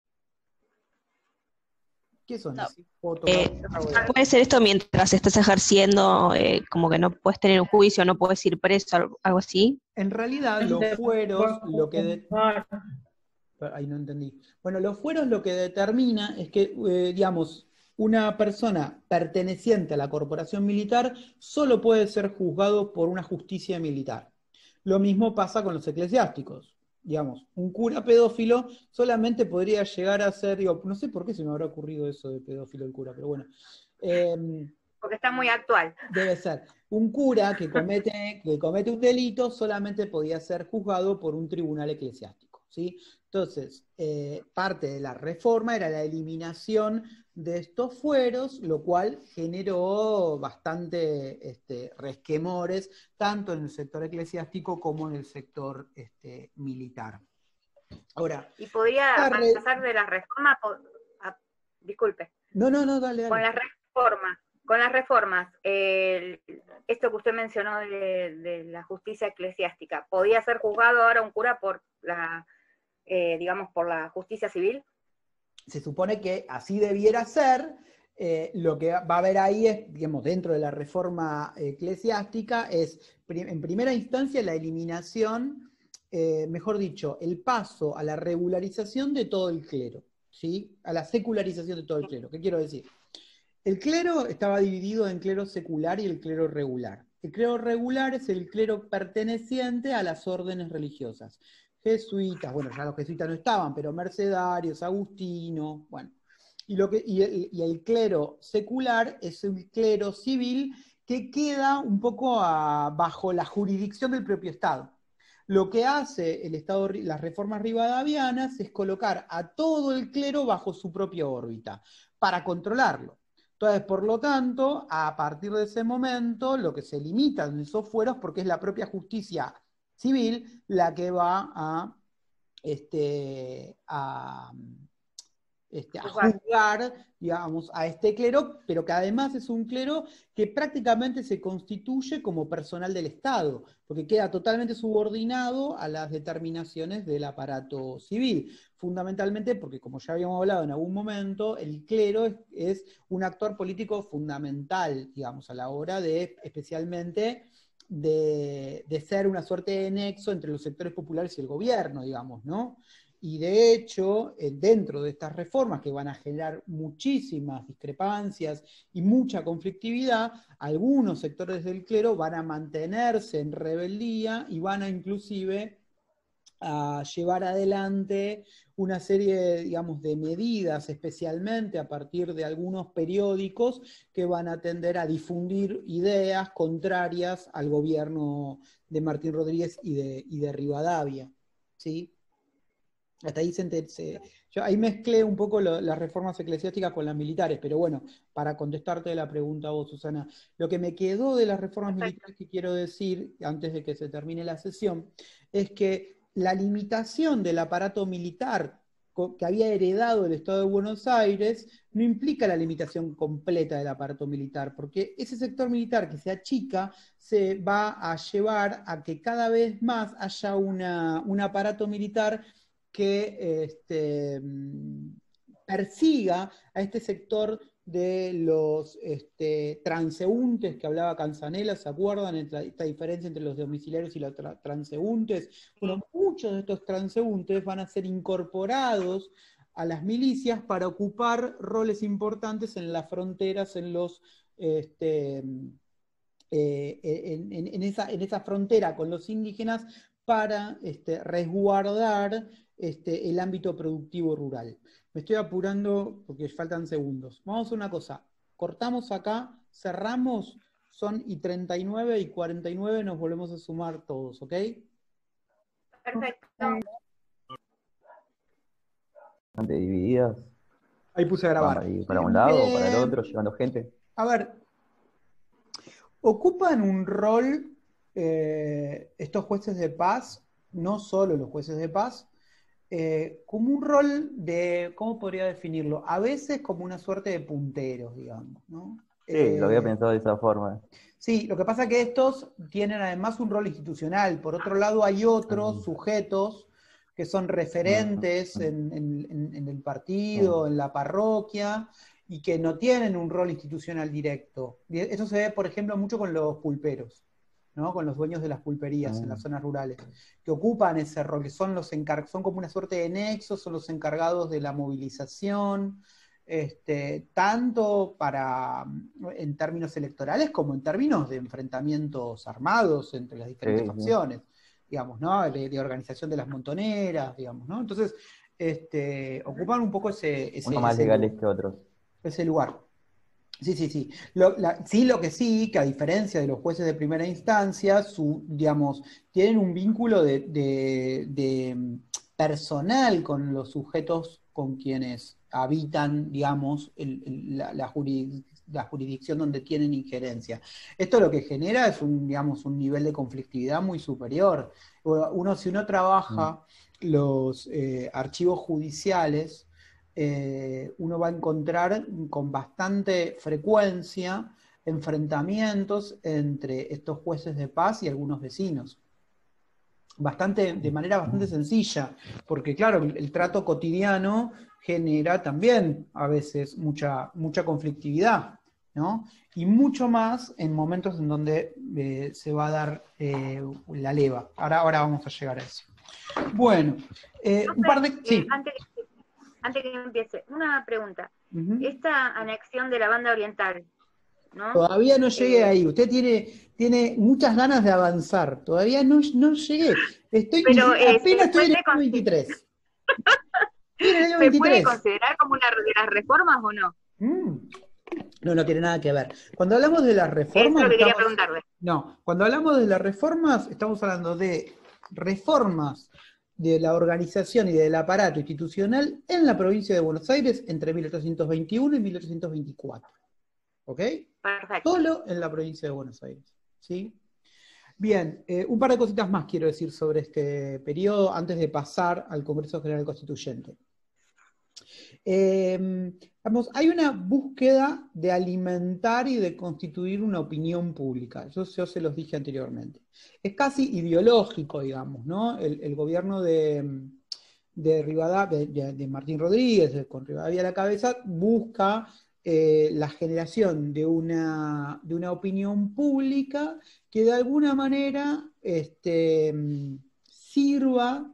Speaker 1: ¿Qué son?
Speaker 3: No. Eh, puede ser esto mientras estás ejerciendo, eh, como que no puedes tener un juicio, no puedes ir preso, algo así.
Speaker 1: En realidad, los fueros, lo que... De... Ahí no entendí. Bueno, los fueros lo que determina es que, eh, digamos, una persona perteneciente a la corporación militar solo puede ser juzgado por una justicia militar. Lo mismo pasa con los eclesiásticos. Digamos, un cura pedófilo solamente podría llegar a ser, digo, no sé por qué se me habrá ocurrido eso de pedófilo el cura, pero bueno. Eh,
Speaker 2: Porque está muy actual.
Speaker 1: Debe ser. Un cura que comete, que comete un delito solamente podía ser juzgado por un tribunal eclesiástico, ¿sí? Entonces, eh, parte de la reforma era la eliminación de estos fueros, lo cual generó bastante este, resquemores, tanto en el sector eclesiástico como en el sector este, militar. Ahora,
Speaker 2: y podría pasar de la reforma, a, disculpe.
Speaker 1: No, no, no, dale, dale.
Speaker 2: Con las reformas, con las reformas, eh, esto que usted mencionó de, de la justicia eclesiástica, ¿podía ser juzgado ahora un cura por la Eh, digamos, por la justicia civil?
Speaker 1: Se supone que así debiera ser. Eh, lo que va a haber ahí es, digamos, dentro de la reforma eclesiástica, es en primera instancia la eliminación, eh, mejor dicho, el paso a la regularización de todo el clero, ¿sí? A la secularización de todo el clero. ¿Qué quiero decir? el clero estaba dividido en clero secular y el clero regular. El clero regular es el clero perteneciente a las órdenes religiosas. Jesuitas, bueno, ya los jesuitas no estaban, pero mercedarios, agustinos, bueno. Y, lo que, y, el, y el clero secular es el clero civil que queda un poco a, bajo la jurisdicción del propio Estado. Lo que hace el Estado, las reformas rivadavianas es colocar a todo el clero bajo su propia órbita, para controlarlo. Entonces, por lo tanto, a partir de ese momento, lo que se limitan esos fueros, porque es la propia justicia civil la que va a, este, a, este, a juzgar, digamos, a este clero, pero que además es un clero que prácticamente se constituye como personal del Estado, porque queda totalmente subordinado a las determinaciones del aparato civil. Fundamentalmente porque, como ya habíamos hablado en algún momento, el clero es, es un actor político fundamental, digamos, a la hora de, especialmente, de, de ser una suerte de nexo entre los sectores populares y el gobierno, digamos, ¿no? Y de hecho, dentro de estas reformas que van a generar muchísimas discrepancias y mucha conflictividad, algunos sectores del clero van a mantenerse en rebeldía y van a inclusive a llevar adelante una serie, digamos, de medidas, especialmente a partir de algunos periódicos que van a tender a difundir ideas contrarias al gobierno de Martín Rodríguez y de, y de Rivadavia, ¿sí? Hasta ahí se, se, yo ahí mezclé un poco lo, las reformas eclesiásticas con las militares, pero bueno, para contestarte la pregunta a vos, Susana, lo que me quedó de las reformas militares que quiero decir, antes de que se termine la sesión, es que la limitación del aparato militar que había heredado el Estado de Buenos Aires no implica la limitación completa del aparato militar, porque ese sector militar que se achica se va a llevar a que cada vez más haya una, un aparato militar que este, persiga a este sector de los este, transeúntes que hablaba Canzanella, ¿se acuerdan? Esta, esta diferencia entre los domiciliarios y los tra transeúntes. Bueno, muchos de estos transeúntes van a ser incorporados a las milicias para ocupar roles importantes en las fronteras, en los... Este, eh, en, en, en, esa, en esa frontera con los indígenas para este, resguardar este, el ámbito productivo rural. Me estoy apurando porque faltan segundos. Vamos a hacer una cosa, cortamos acá, cerramos, son y treinta y nueve y cuarenta y nueve, nos volvemos a sumar todos, ¿ok?
Speaker 2: Perfecto.
Speaker 4: Bastante divididas.
Speaker 1: Ahí puse a grabar.
Speaker 4: Para, para un lado o para el otro, llevando gente.
Speaker 1: A ver, ocupan un rol eh, estos jueces de paz, no solo los jueces de paz, eh, como un rol de, ¿cómo podría definirlo? A veces como una suerte de punteros, digamos, ¿no?
Speaker 4: Sí,
Speaker 1: eh,
Speaker 4: lo había pensado de esa forma.
Speaker 1: Sí, lo que pasa es que estos tienen además un rol institucional. Por otro lado, hay otros sujetos que son referentes en, en, en el partido, en la parroquia, y que no tienen un rol institucional directo. Eso se ve, por ejemplo, mucho con los pulperos, ¿no? Con los dueños de las pulperías en las zonas rurales, que ocupan ese rol, que son, los encar- son como una suerte de nexos, son los encargados de la movilización, este, tanto para, en términos electorales como en términos de enfrentamientos armados entre las diferentes sí, facciones, sí. digamos, ¿no? De, de organización de las montoneras, digamos, ¿no? Entonces, este, ocupan un poco ese... ese
Speaker 4: Uno más
Speaker 1: ese
Speaker 4: legales
Speaker 1: lugar,
Speaker 4: que otros.
Speaker 1: ese lugar. Sí, sí, sí. Lo, la, sí, lo que sí, que a diferencia de los jueces de primera instancia, su, digamos, tienen un vínculo de, de, de personal con los sujetos con quienes habitan, digamos, el, el, la, la, jurisdic la jurisdicción donde tienen injerencia. Esto lo que genera es un, digamos, un nivel de conflictividad muy superior. Uno, si uno trabaja mm. los eh, archivos judiciales, Eh, uno va a encontrar con bastante frecuencia enfrentamientos entre estos jueces de paz y algunos vecinos. Bastante, de manera bastante sencilla, porque claro, el, el trato cotidiano genera también a veces mucha, mucha conflictividad, ¿no? Y mucho más en momentos en donde eh, se va a dar eh, la leva. Ahora, ahora vamos a llegar a eso. Bueno, eh, un par de... Sí.
Speaker 2: Antes Antes que empiece, una pregunta.
Speaker 1: Uh-huh.
Speaker 2: esta anexión de la banda oriental, ¿no?
Speaker 1: Todavía no llegué
Speaker 2: Eh,
Speaker 1: ahí. Usted tiene, tiene muchas ganas de avanzar. Todavía no, no llegué. Estoy, ni
Speaker 2: pero
Speaker 1: siquiera-
Speaker 2: eh,
Speaker 1: apenas
Speaker 2: se
Speaker 1: estoy en el
Speaker 2: puede,
Speaker 1: año
Speaker 2: con-
Speaker 1: veintitrés. Estoy en el año
Speaker 2: ¿se puede
Speaker 1: veintitrés.
Speaker 2: considerar como una de las reformas o no?
Speaker 1: Mm. No, no tiene nada que ver. Cuando hablamos de las
Speaker 2: Eso
Speaker 1: reformas,
Speaker 2: es lo que quería
Speaker 1: estamos-
Speaker 2: preguntarle.
Speaker 1: no, cuando hablamos de las reformas, estamos hablando de reformas de la organización y del aparato institucional en la provincia de Buenos Aires entre mil ochocientos veintiuno y mil ochocientos veinticuatro. ¿Ok?
Speaker 2: Perfecto.
Speaker 1: Solo en la provincia de Buenos Aires. ¿Sí? Bien, eh, un par de cositas más quiero decir sobre este periodo antes de pasar al Congreso General Constituyente. Eh, vamos, hay una búsqueda de alimentar y de constituir una opinión pública. Yo, yo se los dije anteriormente. Es casi ideológico, digamos, ¿no? El, el gobierno de, de, Rivadavia, de, de Martín Rodríguez, con Rivadavia a la cabeza, busca eh, la generación de una, de una opinión pública que de alguna manera este, sirva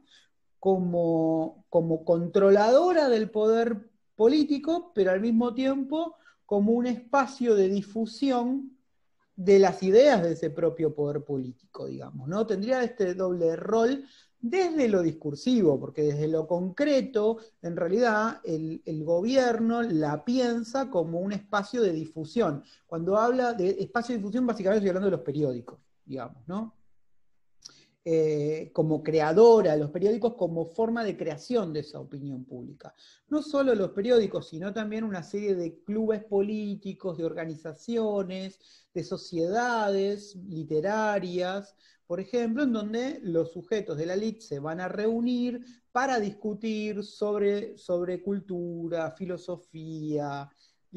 Speaker 1: como, como controladora del poder político, pero al mismo tiempo como un espacio de difusión de las ideas de ese propio poder político, digamos, ¿no? Tendría este doble rol desde lo discursivo, porque desde lo concreto, en realidad, el, el gobierno la piensa como un espacio de difusión. Cuando habla de espacio de difusión, básicamente estoy hablando de los periódicos, digamos, ¿no? Eh, como creadora, los periódicos como forma de creación de esa opinión pública. No solo los periódicos, sino también una serie de clubes políticos, de organizaciones, de sociedades literarias, por ejemplo, en donde los sujetos de la elite se van a reunir para discutir sobre, sobre cultura, filosofía,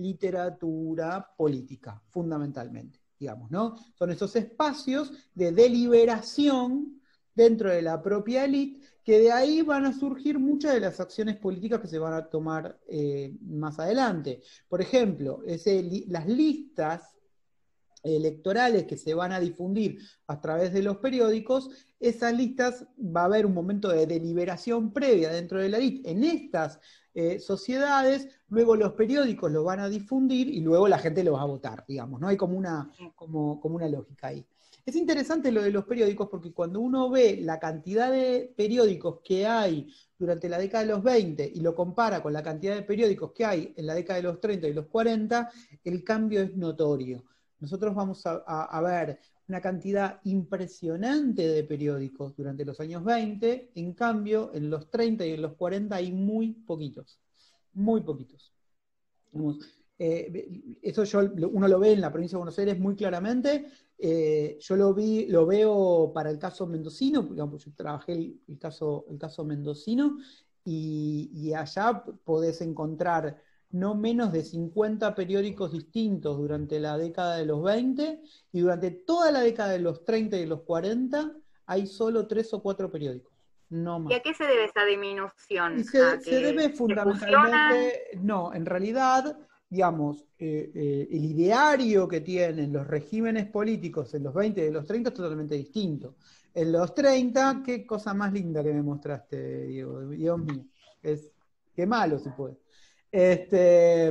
Speaker 1: literatura, política, fundamentalmente, digamos, ¿no? Son esos espacios de deliberación dentro de la propia élite, que de ahí van a surgir muchas de las acciones políticas que se van a tomar eh, más adelante. Por ejemplo, ese, las listas electorales que se van a difundir a través de los periódicos, esas listas va a haber un momento de deliberación previa dentro de la élite en estas eh, sociedades, luego los periódicos los van a difundir y luego la gente los va a votar, digamos, ¿no? Hay como una, como, como una lógica ahí. Es interesante lo de los periódicos porque cuando uno ve la cantidad de periódicos que hay durante la década de los veinte y lo compara con la cantidad de periódicos que hay en la década de los treinta y los cuarenta, el cambio es notorio. Nosotros vamos a, a, a ver una cantidad impresionante de periódicos durante los años veinte, en cambio, en los treinta y en los cuarenta hay muy poquitos, muy poquitos. Digamos, eh, eso yo, uno lo ve en la provincia de Buenos Aires muy claramente. Eh, yo lo vi, lo veo para el caso mendocino, digamos, yo trabajé el, el, caso, el caso mendocino, y, y allá podés encontrar no menos de cincuenta periódicos distintos durante la década de los veinte, y durante toda la década de los treinta y los cuarenta hay solo tres o cuatro periódicos, no más.
Speaker 2: ¿Y a qué se debe esa disminución?
Speaker 1: Y se,
Speaker 2: ¿A
Speaker 1: se debe
Speaker 2: que
Speaker 1: fundamentalmente, no, en realidad, digamos, eh, eh, el ideario que tienen los regímenes políticos en los veinte y en los treinta es totalmente distinto. En los treinta, qué cosa más linda que me mostraste, Diego, Dios mío, es, qué malo si puede. Este,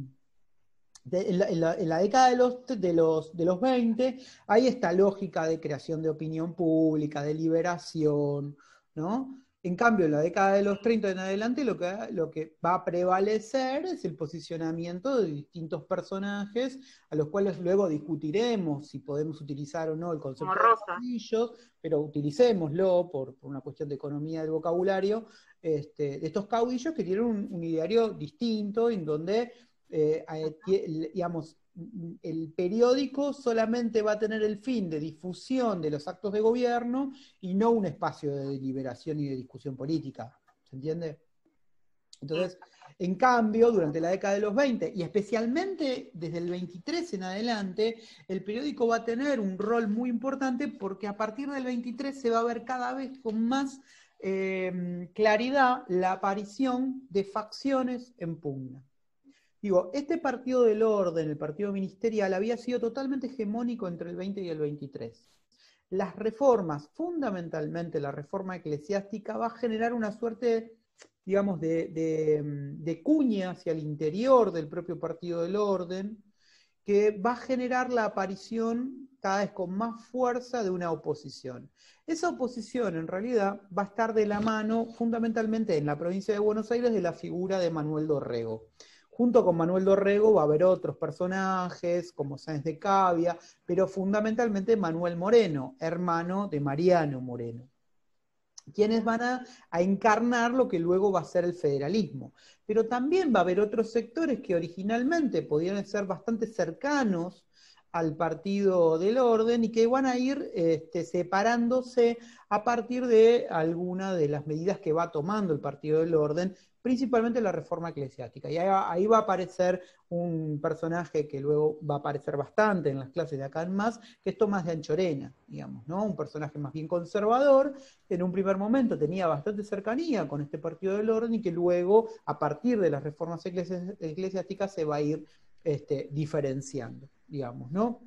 Speaker 1: de, en, la, en, la, en la década de los, de, los, de los veinte hay esta lógica de creación de opinión pública, de liberación, ¿no? En cambio, en la década de los treinta en adelante lo que, lo que va a prevalecer es el posicionamiento de distintos personajes, a los cuales luego discutiremos si podemos utilizar o no el concepto de caudillos, pero utilicémoslo por, por una cuestión de economía del vocabulario, este, de estos caudillos que tienen un, un ideario distinto, en donde, eh, eh, digamos, el periódico solamente va a tener el fin de difusión de los actos de gobierno y no un espacio de deliberación y de discusión política. ¿Se entiende? Entonces, en cambio, durante la década de los veinte, y especialmente desde el veintitrés en adelante, el periódico va a tener un rol muy importante porque a partir del veintitrés se va a ver cada vez con más eh, claridad la aparición de facciones en pugna. Digo, este partido del orden, el partido ministerial, había sido totalmente hegemónico entre el veinte y el veintitrés. Las reformas, fundamentalmente la reforma eclesiástica, va a generar una suerte digamos, de, de, de cuña hacia el interior del propio Partido del Orden, que va a generar la aparición cada vez con más fuerza de una oposición. Esa oposición, en realidad, va a estar de la mano, fundamentalmente en la provincia de Buenos Aires, de la figura de Manuel Dorrego. Junto con Manuel Dorrego va a haber otros personajes, como Sáenz de Cavia, pero fundamentalmente Manuel Moreno, hermano de Mariano Moreno, quienes van a, a encarnar lo que luego va a ser el federalismo. Pero también va a haber otros sectores que originalmente podían ser bastante cercanos al Partido del Orden y que van a ir este, separándose a partir de alguna de las medidas que va tomando el Partido del Orden, principalmente la reforma eclesiástica. Y ahí va, ahí va a aparecer un personaje que luego va a aparecer bastante en las clases de acá en más, que es Tomás de Anchorena, digamos, ¿no? Un personaje más bien conservador, que en un primer momento tenía bastante cercanía con este Partido del Orden y que luego, a partir de las reformas eclesiásticas, se va a ir este, diferenciando, digamos, ¿no?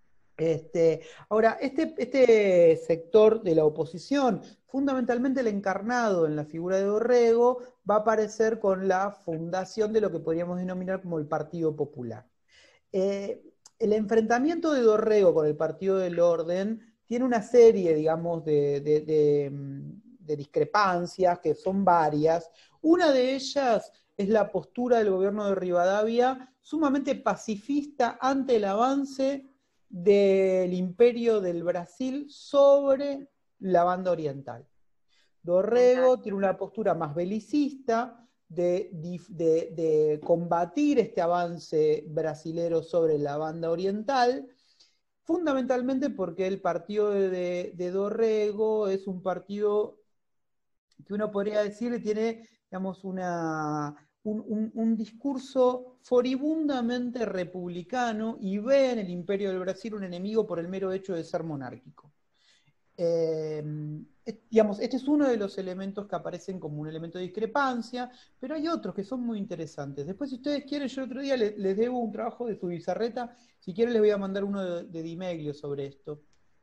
Speaker 1: Este, ahora, este, este sector de la oposición, fundamentalmente el encarnado en la figura de Dorrego, va a aparecer con la fundación de lo que podríamos denominar como el Partido Popular. Eh, el enfrentamiento de Dorrego con el Partido del Orden tiene una serie, digamos, de, de, de, de discrepancias, que son varias. Una de ellas es la postura del gobierno de Rivadavia, sumamente pacifista ante el avance del imperio del Brasil sobre la banda oriental. Dorrego tiene una postura más belicista de, de, de combatir este avance brasilero sobre la banda oriental, fundamentalmente porque el partido de, de Dorrego es un partido que uno podría decir tiene, digamos, una... Un, un, un discurso furibundamente republicano y ve en el imperio del Brasil un enemigo por el mero hecho de ser monárquico. Eh, es, digamos, este es uno de los elementos que aparecen como un elemento de discrepancia, pero hay otros que son muy interesantes. Después, si ustedes quieren, yo el otro día les, les debo un trabajo de su bizarreta, si quieren les voy a mandar uno de, de Di Meglio sobre esto.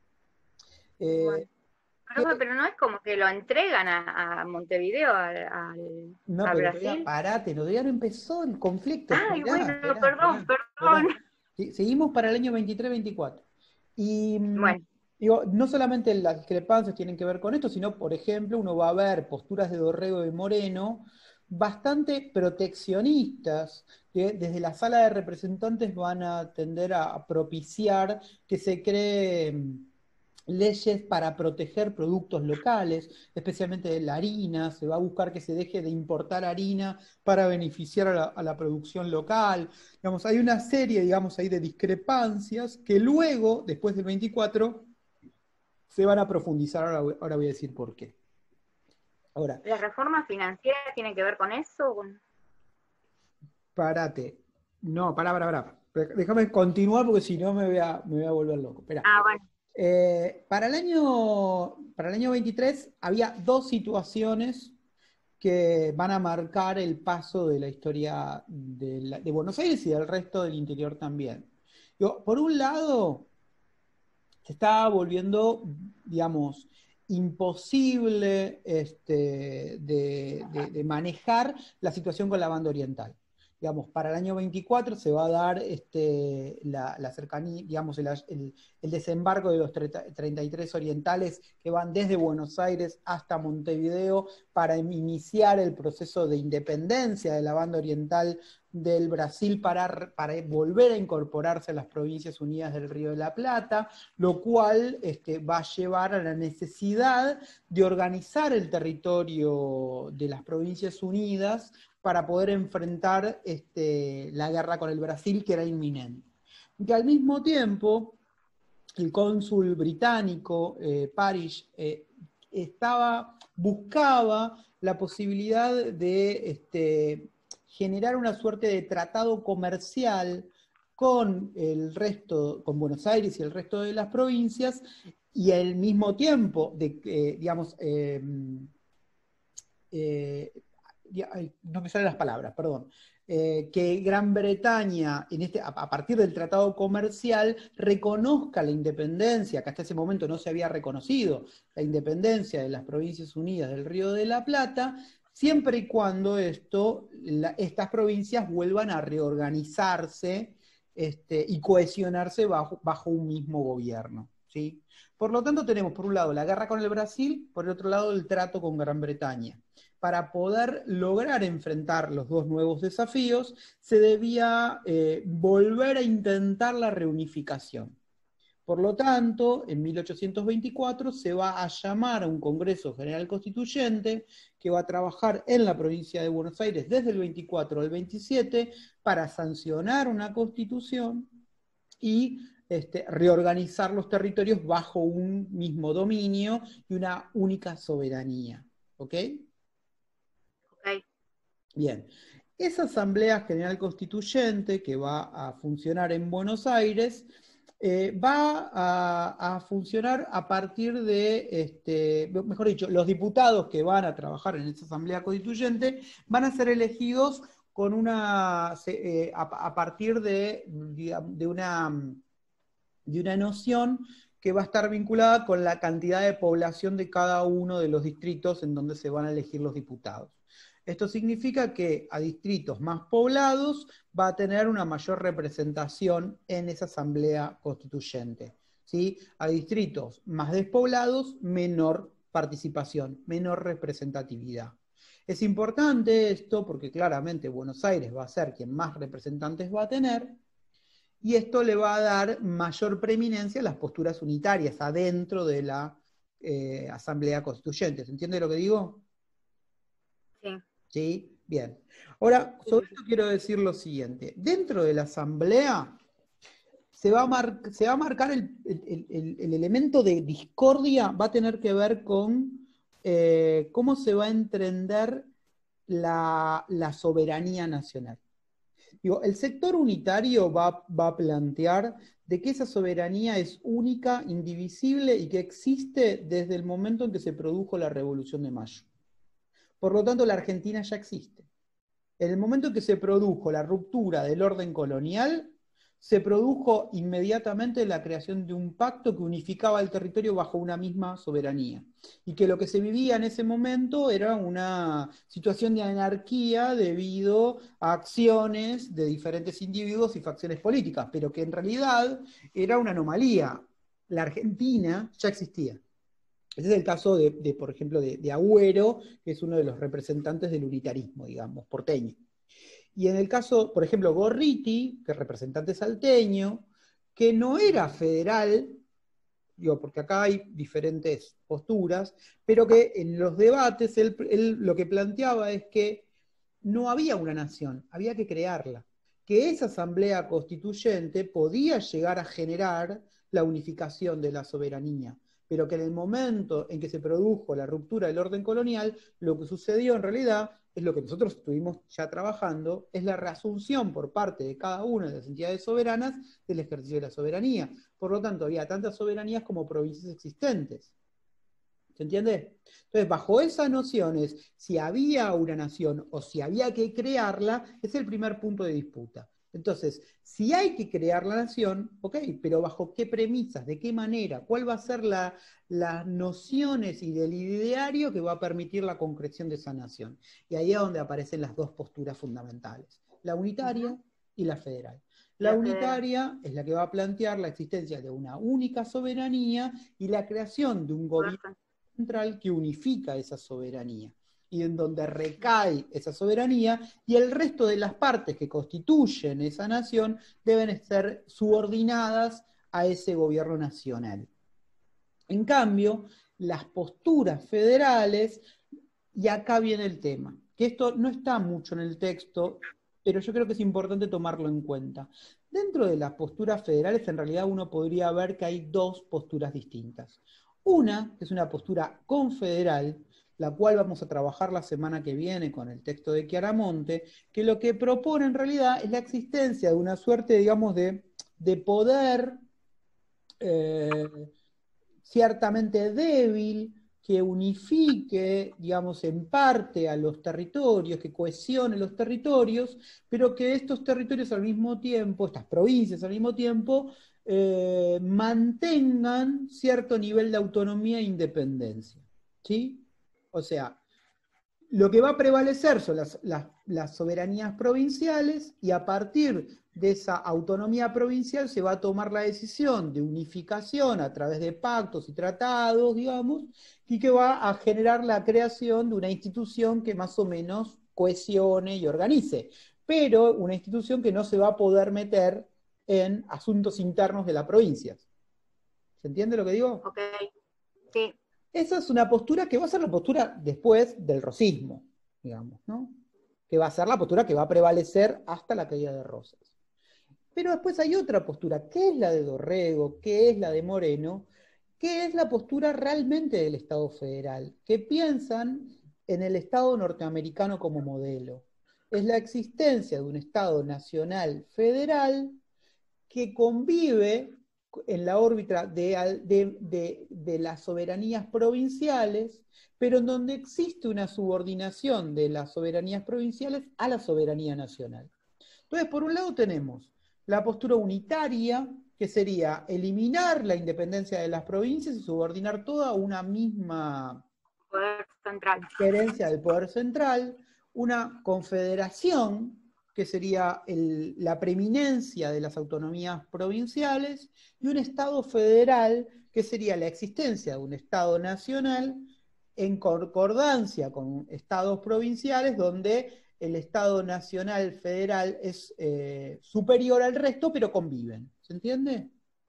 Speaker 2: Eh, bueno. Pero, pero no es como que lo entregan a, a Montevideo, a, a,
Speaker 1: no,
Speaker 2: a
Speaker 1: pero
Speaker 2: Brasil.
Speaker 1: Todavía, parate, todavía no empezó el conflicto.
Speaker 2: Ay,
Speaker 1: esperá,
Speaker 2: bueno,
Speaker 1: esperá,
Speaker 2: perdón,
Speaker 1: esperá,
Speaker 2: perdón.
Speaker 1: Esperá. Seguimos para el año veintitrés veinticuatro. Y
Speaker 2: bueno.
Speaker 1: digo, no solamente las discrepancias tienen que ver con esto, sino, por ejemplo, uno va a ver posturas de Dorrego y Moreno bastante proteccionistas, que desde la sala de representantes van a tender a propiciar que se creen leyes para proteger productos locales, especialmente de la harina. Se va a buscar que se deje de importar harina para beneficiar a la, a la producción local. Digamos, hay una serie, digamos, ahí de discrepancias que luego, después del veinticuatro, se van a profundizar. Ahora, ahora voy a decir por qué. Ahora,
Speaker 2: ¿la reforma financiera tiene que ver con eso?
Speaker 1: Parate. No, pará, pará, pará. Déjame continuar porque si no me voy a, me voy a volver loco. Esperá.
Speaker 2: Ah, bueno.
Speaker 1: Eh, para, el año, para el año veintitrés había dos situaciones que van a marcar el paso de la historia de, la, de Buenos Aires y del resto del interior también. Digo, por un lado, se estaba volviendo, digamos, imposible este, de, de, de manejar la situación con la banda oriental. Digamos, para el año veinticuatro se va a dar este, la, la cercanía, digamos, el, el, el desembarco de los treinta y tres orientales que van desde Buenos Aires hasta Montevideo para iniciar el proceso de independencia de la banda oriental del Brasil para, para volver a incorporarse a las Provincias Unidas del Río de la Plata, lo cual este, va a llevar a la necesidad de organizar el territorio de las Provincias Unidas para poder enfrentar este, la guerra con el Brasil, que era inminente. Y que al mismo tiempo, el cónsul británico, eh, Parish, eh, estaba, buscaba la posibilidad de este, generar una suerte de tratado comercial con el resto, con Buenos Aires y el resto de las provincias, y al mismo tiempo, de, eh, digamos, eh, eh, no me salen las palabras, perdón, eh, que Gran Bretaña, en este, a, a partir del tratado comercial, reconozca la independencia, que hasta ese momento no se había reconocido, la independencia de las Provincias Unidas del Río de la Plata, siempre y cuando esto, la, estas provincias vuelvan a reorganizarse este, y cohesionarse bajo, bajo un mismo gobierno, ¿sí? Por lo tanto, tenemos por un lado la guerra con el Brasil, por el otro lado el trato con Gran Bretaña. Para poder lograr enfrentar los dos nuevos desafíos, se debía eh, volver a intentar la reunificación. Por lo tanto, en mil ochocientos veinticuatro se va a llamar a un Congreso General Constituyente que va a trabajar en la provincia de Buenos Aires desde el veinticuatro al veintisiete para sancionar una constitución y este, reorganizar los territorios bajo un mismo dominio y una única soberanía. ¿Ok? Bien, esa Asamblea General Constituyente que va a funcionar en Buenos Aires eh, va a, a funcionar a partir de, este, mejor dicho, los diputados que van a trabajar en esa Asamblea Constituyente van a ser elegidos con una, eh, a, a partir de, de, una, de una noción que va a estar vinculada con la cantidad de población de cada uno de los distritos en donde se van a elegir los diputados. Esto significa que a distritos más poblados va a tener una mayor representación en esa asamblea constituyente, ¿sí? A distritos más despoblados, menor participación, menor representatividad. Es importante esto porque claramente Buenos Aires va a ser quien más representantes va a tener, y esto le va a dar mayor preeminencia a las posturas unitarias adentro de la eh, asamblea constituyente. ¿Se entiende lo que digo?
Speaker 2: Sí.
Speaker 1: ¿Sí? Bien. Ahora, sobre esto quiero decir lo siguiente. Dentro de la asamblea se va a, mar se va a marcar el, el, el, el elemento de discordia, va a tener que ver con eh, cómo se va a entender la, la soberanía nacional. Digo, el sector unitario va, va a plantear de que esa soberanía es única, indivisible y que existe desde el momento en que se produjo la Revolución de Mayo. Por lo tanto, la Argentina ya existe. En el momento en que se produjo la ruptura del orden colonial, se produjo inmediatamente la creación de un pacto que unificaba el territorio bajo una misma soberanía. Y que lo que se vivía en ese momento era una situación de anarquía debido a acciones de diferentes individuos y facciones políticas, pero que en realidad era una anomalía. La Argentina ya existía. Ese es el caso de, de por ejemplo, de, de Agüero, que es uno de los representantes del unitarismo, digamos, porteño. Y en el caso, por ejemplo, Gorriti, que es representante salteño, que no era federal, digo, porque acá hay diferentes posturas, pero que en los debates él, él lo que planteaba es que no había una nación, había que crearla. Que esa asamblea constituyente podía llegar a generar la unificación de la soberanía, pero que en el momento en que se produjo la ruptura del orden colonial, lo que sucedió en realidad es lo que nosotros estuvimos ya trabajando, es la reasunción por parte de cada una de las entidades soberanas del ejercicio de la soberanía. Por lo tanto, había tantas soberanías como provincias existentes. ¿Se entiende? Entonces, bajo esas nociones, si había una nación o si había que crearla, es el primer punto de disputa. Entonces, si hay que crear la nación, ok, pero ¿bajo qué premisas? ¿De qué manera? ¿Cuál va a ser la, las nociones y del ideario que va a permitir la concreción de esa nación? Y ahí es donde aparecen las dos posturas fundamentales, la unitaria uh-huh. y la federal. La, la unitaria federal. Es la que va a plantear la existencia de una única soberanía y la creación de un gobierno central que unifica esa soberanía, y en donde recae esa soberanía, y el resto de las partes que constituyen esa nación deben ser subordinadas a ese gobierno nacional. En cambio, las posturas federales, y acá viene el tema, que esto no está mucho en el texto, pero yo creo que es importante tomarlo en cuenta. Dentro de las posturas federales, en realidad uno podría ver que hay dos posturas distintas. Una, que es una postura confederal, la cual vamos a trabajar la semana que viene con el texto de Chiaramonte, que lo que propone en realidad es la existencia de una suerte, digamos, de, de poder eh, ciertamente débil, que unifique, digamos, en parte a los territorios, que cohesione los territorios, pero que estos territorios al mismo tiempo, estas provincias al mismo tiempo, eh, mantengan cierto nivel de autonomía e independencia, ¿sí? O sea, lo que va a prevalecer son las, las, las soberanías provinciales, y a partir de esa autonomía provincial se va a tomar la decisión de unificación a través de pactos y tratados, digamos, y que va a generar la creación de una institución que más o menos cohesione y organice, pero una institución que no se va a poder meter en asuntos internos de las provincias. ¿Se entiende lo que digo?
Speaker 2: Ok, sí.
Speaker 1: Esa es una postura que va a ser la postura después del rosismo, digamos, ¿no? Que va a ser la postura que va a prevalecer hasta la caída de Rosas. Pero después hay otra postura, que es la de Dorrego, que es la de Moreno, que es la postura realmente del Estado federal, que piensan en el Estado norteamericano como modelo. Es la existencia de un Estado nacional federal que convive en la órbita de, de, de, de las soberanías provinciales, pero en donde existe una subordinación de las soberanías provinciales a la soberanía nacional. Entonces, por un lado tenemos la postura unitaria, que sería eliminar la independencia de las provincias y subordinar toda una misma
Speaker 2: Poder central.
Speaker 1: gerencia del poder central, una confederación, que sería el, la preeminencia de las autonomías provinciales, y un Estado federal, que sería la existencia de un Estado nacional en concordancia con estados provinciales, donde el Estado nacional federal es eh, superior al resto, pero conviven. ¿Se entiende?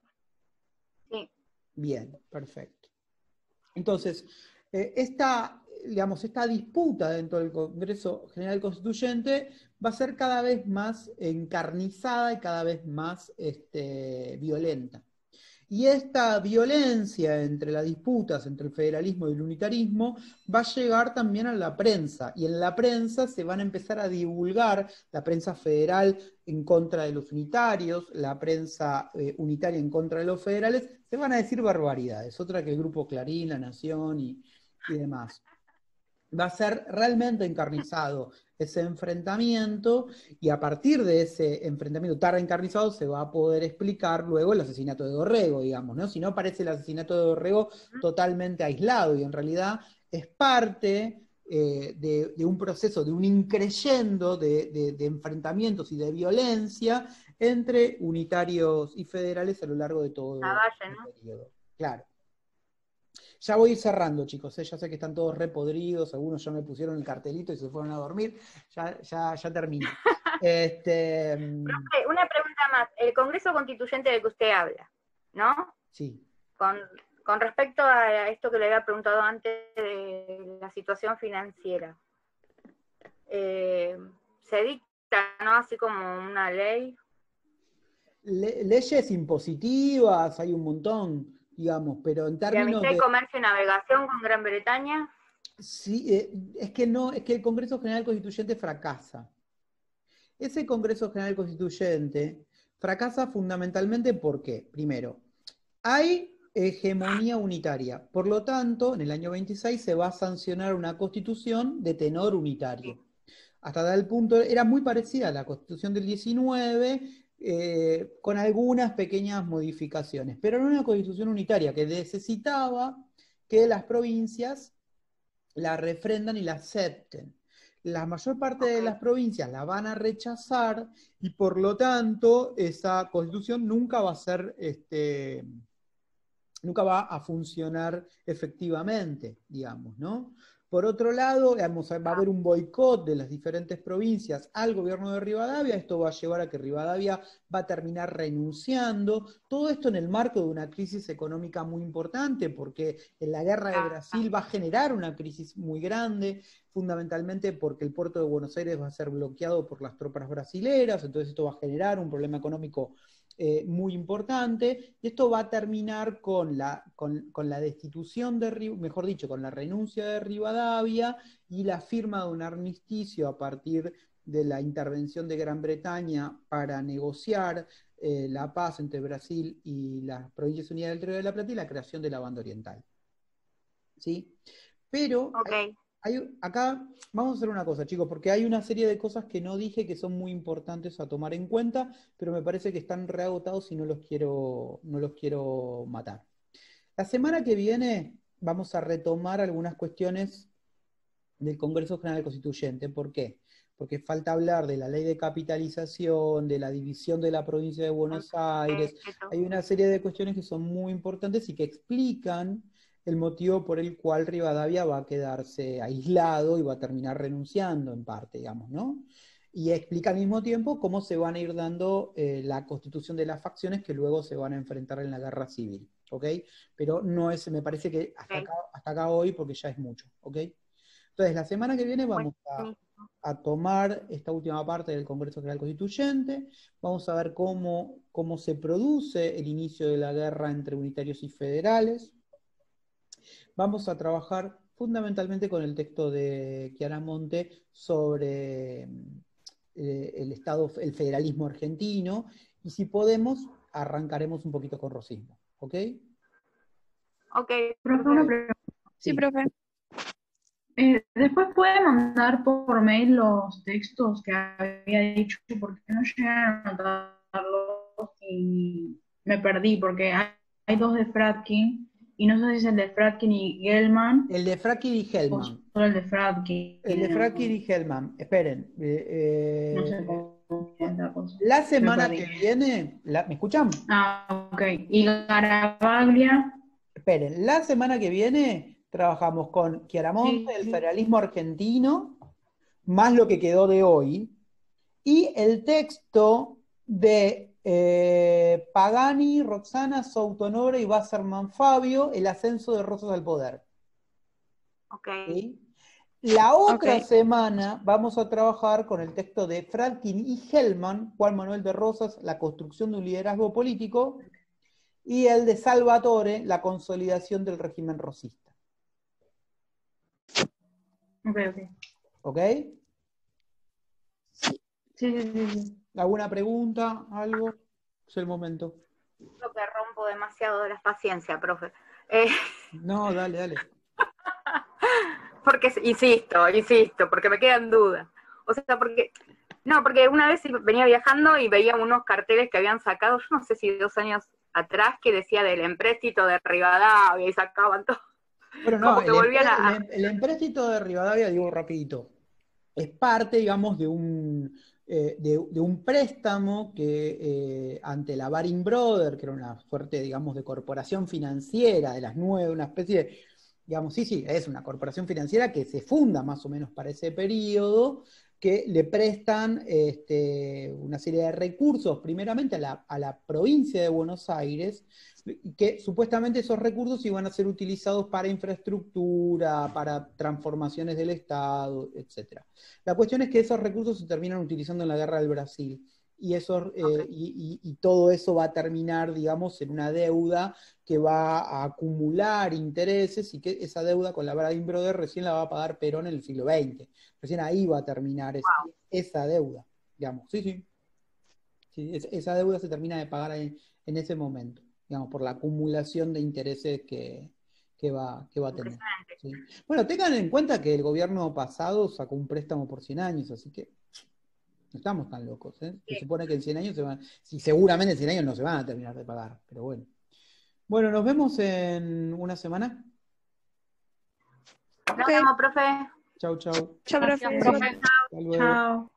Speaker 2: Sí.
Speaker 1: Bien, perfecto. Entonces, eh, esta, digamos, esta disputa dentro del Congreso General Constituyente va a ser cada vez más encarnizada y cada vez más este, violenta. Y esta violencia entre las disputas entre el federalismo y el unitarismo va a llegar también a la prensa, y en la prensa se van a empezar a divulgar, la prensa federal en contra de los unitarios, la prensa eh, unitaria en contra de los federales, se van a decir barbaridades, otra que el Grupo Clarín, La Nación y, y demás. Va a ser realmente encarnizado ese enfrentamiento, y a partir de ese enfrentamiento tan encarnizado se va a poder explicar luego el asesinato de Dorrego, digamos, ¿no? Si no, parece el asesinato de Dorrego totalmente aislado, y en realidad es parte eh, de, de un proceso, de un increyendo de, de, de enfrentamientos y de violencia entre unitarios y federales a lo largo de todo
Speaker 2: Navalle, ¿no?
Speaker 1: el periodo. Claro. Ya voy a ir cerrando, chicos, ¿eh? Ya sé que están todos repodridos, algunos ya me pusieron el cartelito y se fueron a dormir, ya, ya, ya termino. Este,
Speaker 2: Profe, una pregunta más, el Congreso Constituyente del que usted habla, ¿no?
Speaker 1: Sí.
Speaker 2: Con, con respecto a esto que le había preguntado antes de la situación financiera, eh, se dicta, ¿no? Así como una ley.
Speaker 1: Le, leyes impositivas, hay un montón, digamos, pero en
Speaker 2: ¿De
Speaker 1: términos
Speaker 2: amistad y
Speaker 1: de...
Speaker 2: comercio y navegación con Gran Bretaña?
Speaker 1: Sí, eh, es que no, es que el Congreso General Constituyente fracasa. Ese Congreso General Constituyente fracasa fundamentalmente porque, primero, hay hegemonía unitaria. Por lo tanto, en el año veintiséis se va a sancionar una constitución de tenor unitario. Hasta tal punto, era muy parecida a la constitución del diecinueve, eh, con algunas pequeñas modificaciones, pero era una constitución unitaria que necesitaba que las provincias la refrendan y la acepten. La mayor parte de las provincias la van a rechazar, y por lo tanto esa constitución nunca va a ser, este, nunca va a funcionar efectivamente, digamos, ¿no? Por otro lado, digamos, va a haber un boicot de las diferentes provincias al gobierno de Rivadavia. Esto va a llevar a que Rivadavia va a terminar renunciando. Todo esto en el marco de una crisis económica muy importante, porque en la guerra de Brasil va a generar una crisis muy grande, fundamentalmente porque el puerto de Buenos Aires va a ser bloqueado por las tropas brasileras, entonces esto va a generar un problema económico Eh, muy importante, y esto va a terminar con la, con, con la destitución de, mejor dicho, con la renuncia de Rivadavia y la firma de un armisticio a partir de la intervención de Gran Bretaña para negociar eh, la paz entre Brasil y las Provincias Unidas del Río de la Plata y la creación de la Banda Oriental. ¿Sí? Pero
Speaker 2: Okay.
Speaker 1: hay, acá vamos a hacer una cosa, chicos, porque hay una serie de cosas que no dije que son muy importantes a tomar en cuenta, pero me parece que están reagotados y no los quiero, no los quiero matar. La semana que viene vamos a retomar algunas cuestiones del Congreso General Constituyente. ¿Por qué? Porque falta hablar de la ley de capitalización, de la división de la provincia de Buenos Aires. Hay una serie de cuestiones que son muy importantes y que explican el motivo por el cual Rivadavia va a quedarse aislado y va a terminar renunciando en parte, digamos, ¿no? Y explica al mismo tiempo cómo se van a ir dando eh, la constitución de las facciones que luego se van a enfrentar en la guerra civil, ¿ok? Pero no es, me parece que hasta, okay. acá, hasta acá hoy, porque ya es mucho, ¿ok? Entonces, la semana que viene vamos a, a tomar esta última parte del Congreso General Constituyente, vamos a ver cómo, cómo se produce el inicio de la guerra entre unitarios y federales. Vamos a trabajar fundamentalmente con el texto de Chiaramonte sobre eh, el Estado, el federalismo argentino, y si podemos, arrancaremos un poquito con rosismo, ¿ok?
Speaker 2: Ok.
Speaker 5: Profe, una pregunta.
Speaker 3: Sí, profe.
Speaker 5: Eh, después puede mandar por mail los textos que había dicho, porque no llegué a anotarlos y me perdí, porque hay, hay dos de Fradkin, y no sé si es el de Fradkin y Hellman.
Speaker 1: El de Fradkin y Hellman.
Speaker 5: O solo el de Fradkin.
Speaker 1: El de Fradkin y Hellman. Esperen. Eh, eh,
Speaker 5: no sé cómo es la cosa.
Speaker 1: La semana que viene, la, ¿me escuchan?
Speaker 5: Ah, ok. Y Garavaglia.
Speaker 1: Esperen, la semana que viene trabajamos con Chiaramonte, sí, el federalismo argentino, más lo que quedó de hoy, y el texto de eh, Pagani, Roxana, Soutonora y Wasserman Fabio, el ascenso de Rosas al poder.
Speaker 2: Ok.
Speaker 1: ¿Sí? La otra
Speaker 3: okay.
Speaker 1: semana vamos a trabajar con el texto de Fradkin y Hellman, Juan Manuel de Rosas, la construcción de un liderazgo político, y el de Salvatore, la consolidación del régimen rosista.
Speaker 5: Ok, ok.
Speaker 1: ¿Ok?
Speaker 5: Sí, sí, sí, sí.
Speaker 1: ¿Alguna pregunta? ¿Algo? Es el momento.
Speaker 2: Creo que rompo demasiado de la paciencia, profe. Eh...
Speaker 1: No, dale, dale.
Speaker 2: Porque, insisto, insisto, porque me quedan dudas. O sea, porque, no, porque una vez venía viajando y veía unos carteles que habían sacado, yo no sé si dos años atrás, que decía del empréstito de Rivadavia y sacaban todo.
Speaker 1: Bueno, no, el, volvían a... el, el empréstito de Rivadavia, digo rapidito, es parte, digamos, de un, eh, de, de un préstamo que eh, ante la Baring Brothers, que era una suerte, digamos, de corporación financiera de las nueve, una especie de, digamos, sí, sí, es una corporación financiera que se funda más o menos para ese periodo, que le prestan este, una serie de recursos, primeramente a la, a la provincia de Buenos Aires, que supuestamente esos recursos iban a ser utilizados para infraestructura, para transformaciones del Estado, etcétera. La cuestión es que esos recursos se terminan utilizando en la guerra del Brasil, y, eso, eh, okay. y, y, y todo eso va a terminar, digamos, en una deuda que va a acumular intereses, y que esa deuda con la Baring Brothers recién la va a pagar Perón en el siglo veinte. Recién ahí va a terminar esa, wow. esa deuda, digamos. Sí, sí. sí es, esa deuda se termina de pagar en, en ese momento, digamos, por la acumulación de intereses que, que, va, que va a tener. ¿Sí? Bueno, tengan en cuenta que el gobierno pasado sacó un préstamo por cien años, así que no estamos tan locos, ¿eh? Sí. Se supone que en cien años se van, sí, seguramente en cien años no se van a terminar de pagar, pero bueno. Bueno, nos vemos en una semana.
Speaker 2: Nos vemos, profe.
Speaker 1: Chau, chau.
Speaker 3: Chau, profe.
Speaker 2: Chau.
Speaker 1: Hasta luego.
Speaker 5: Chao.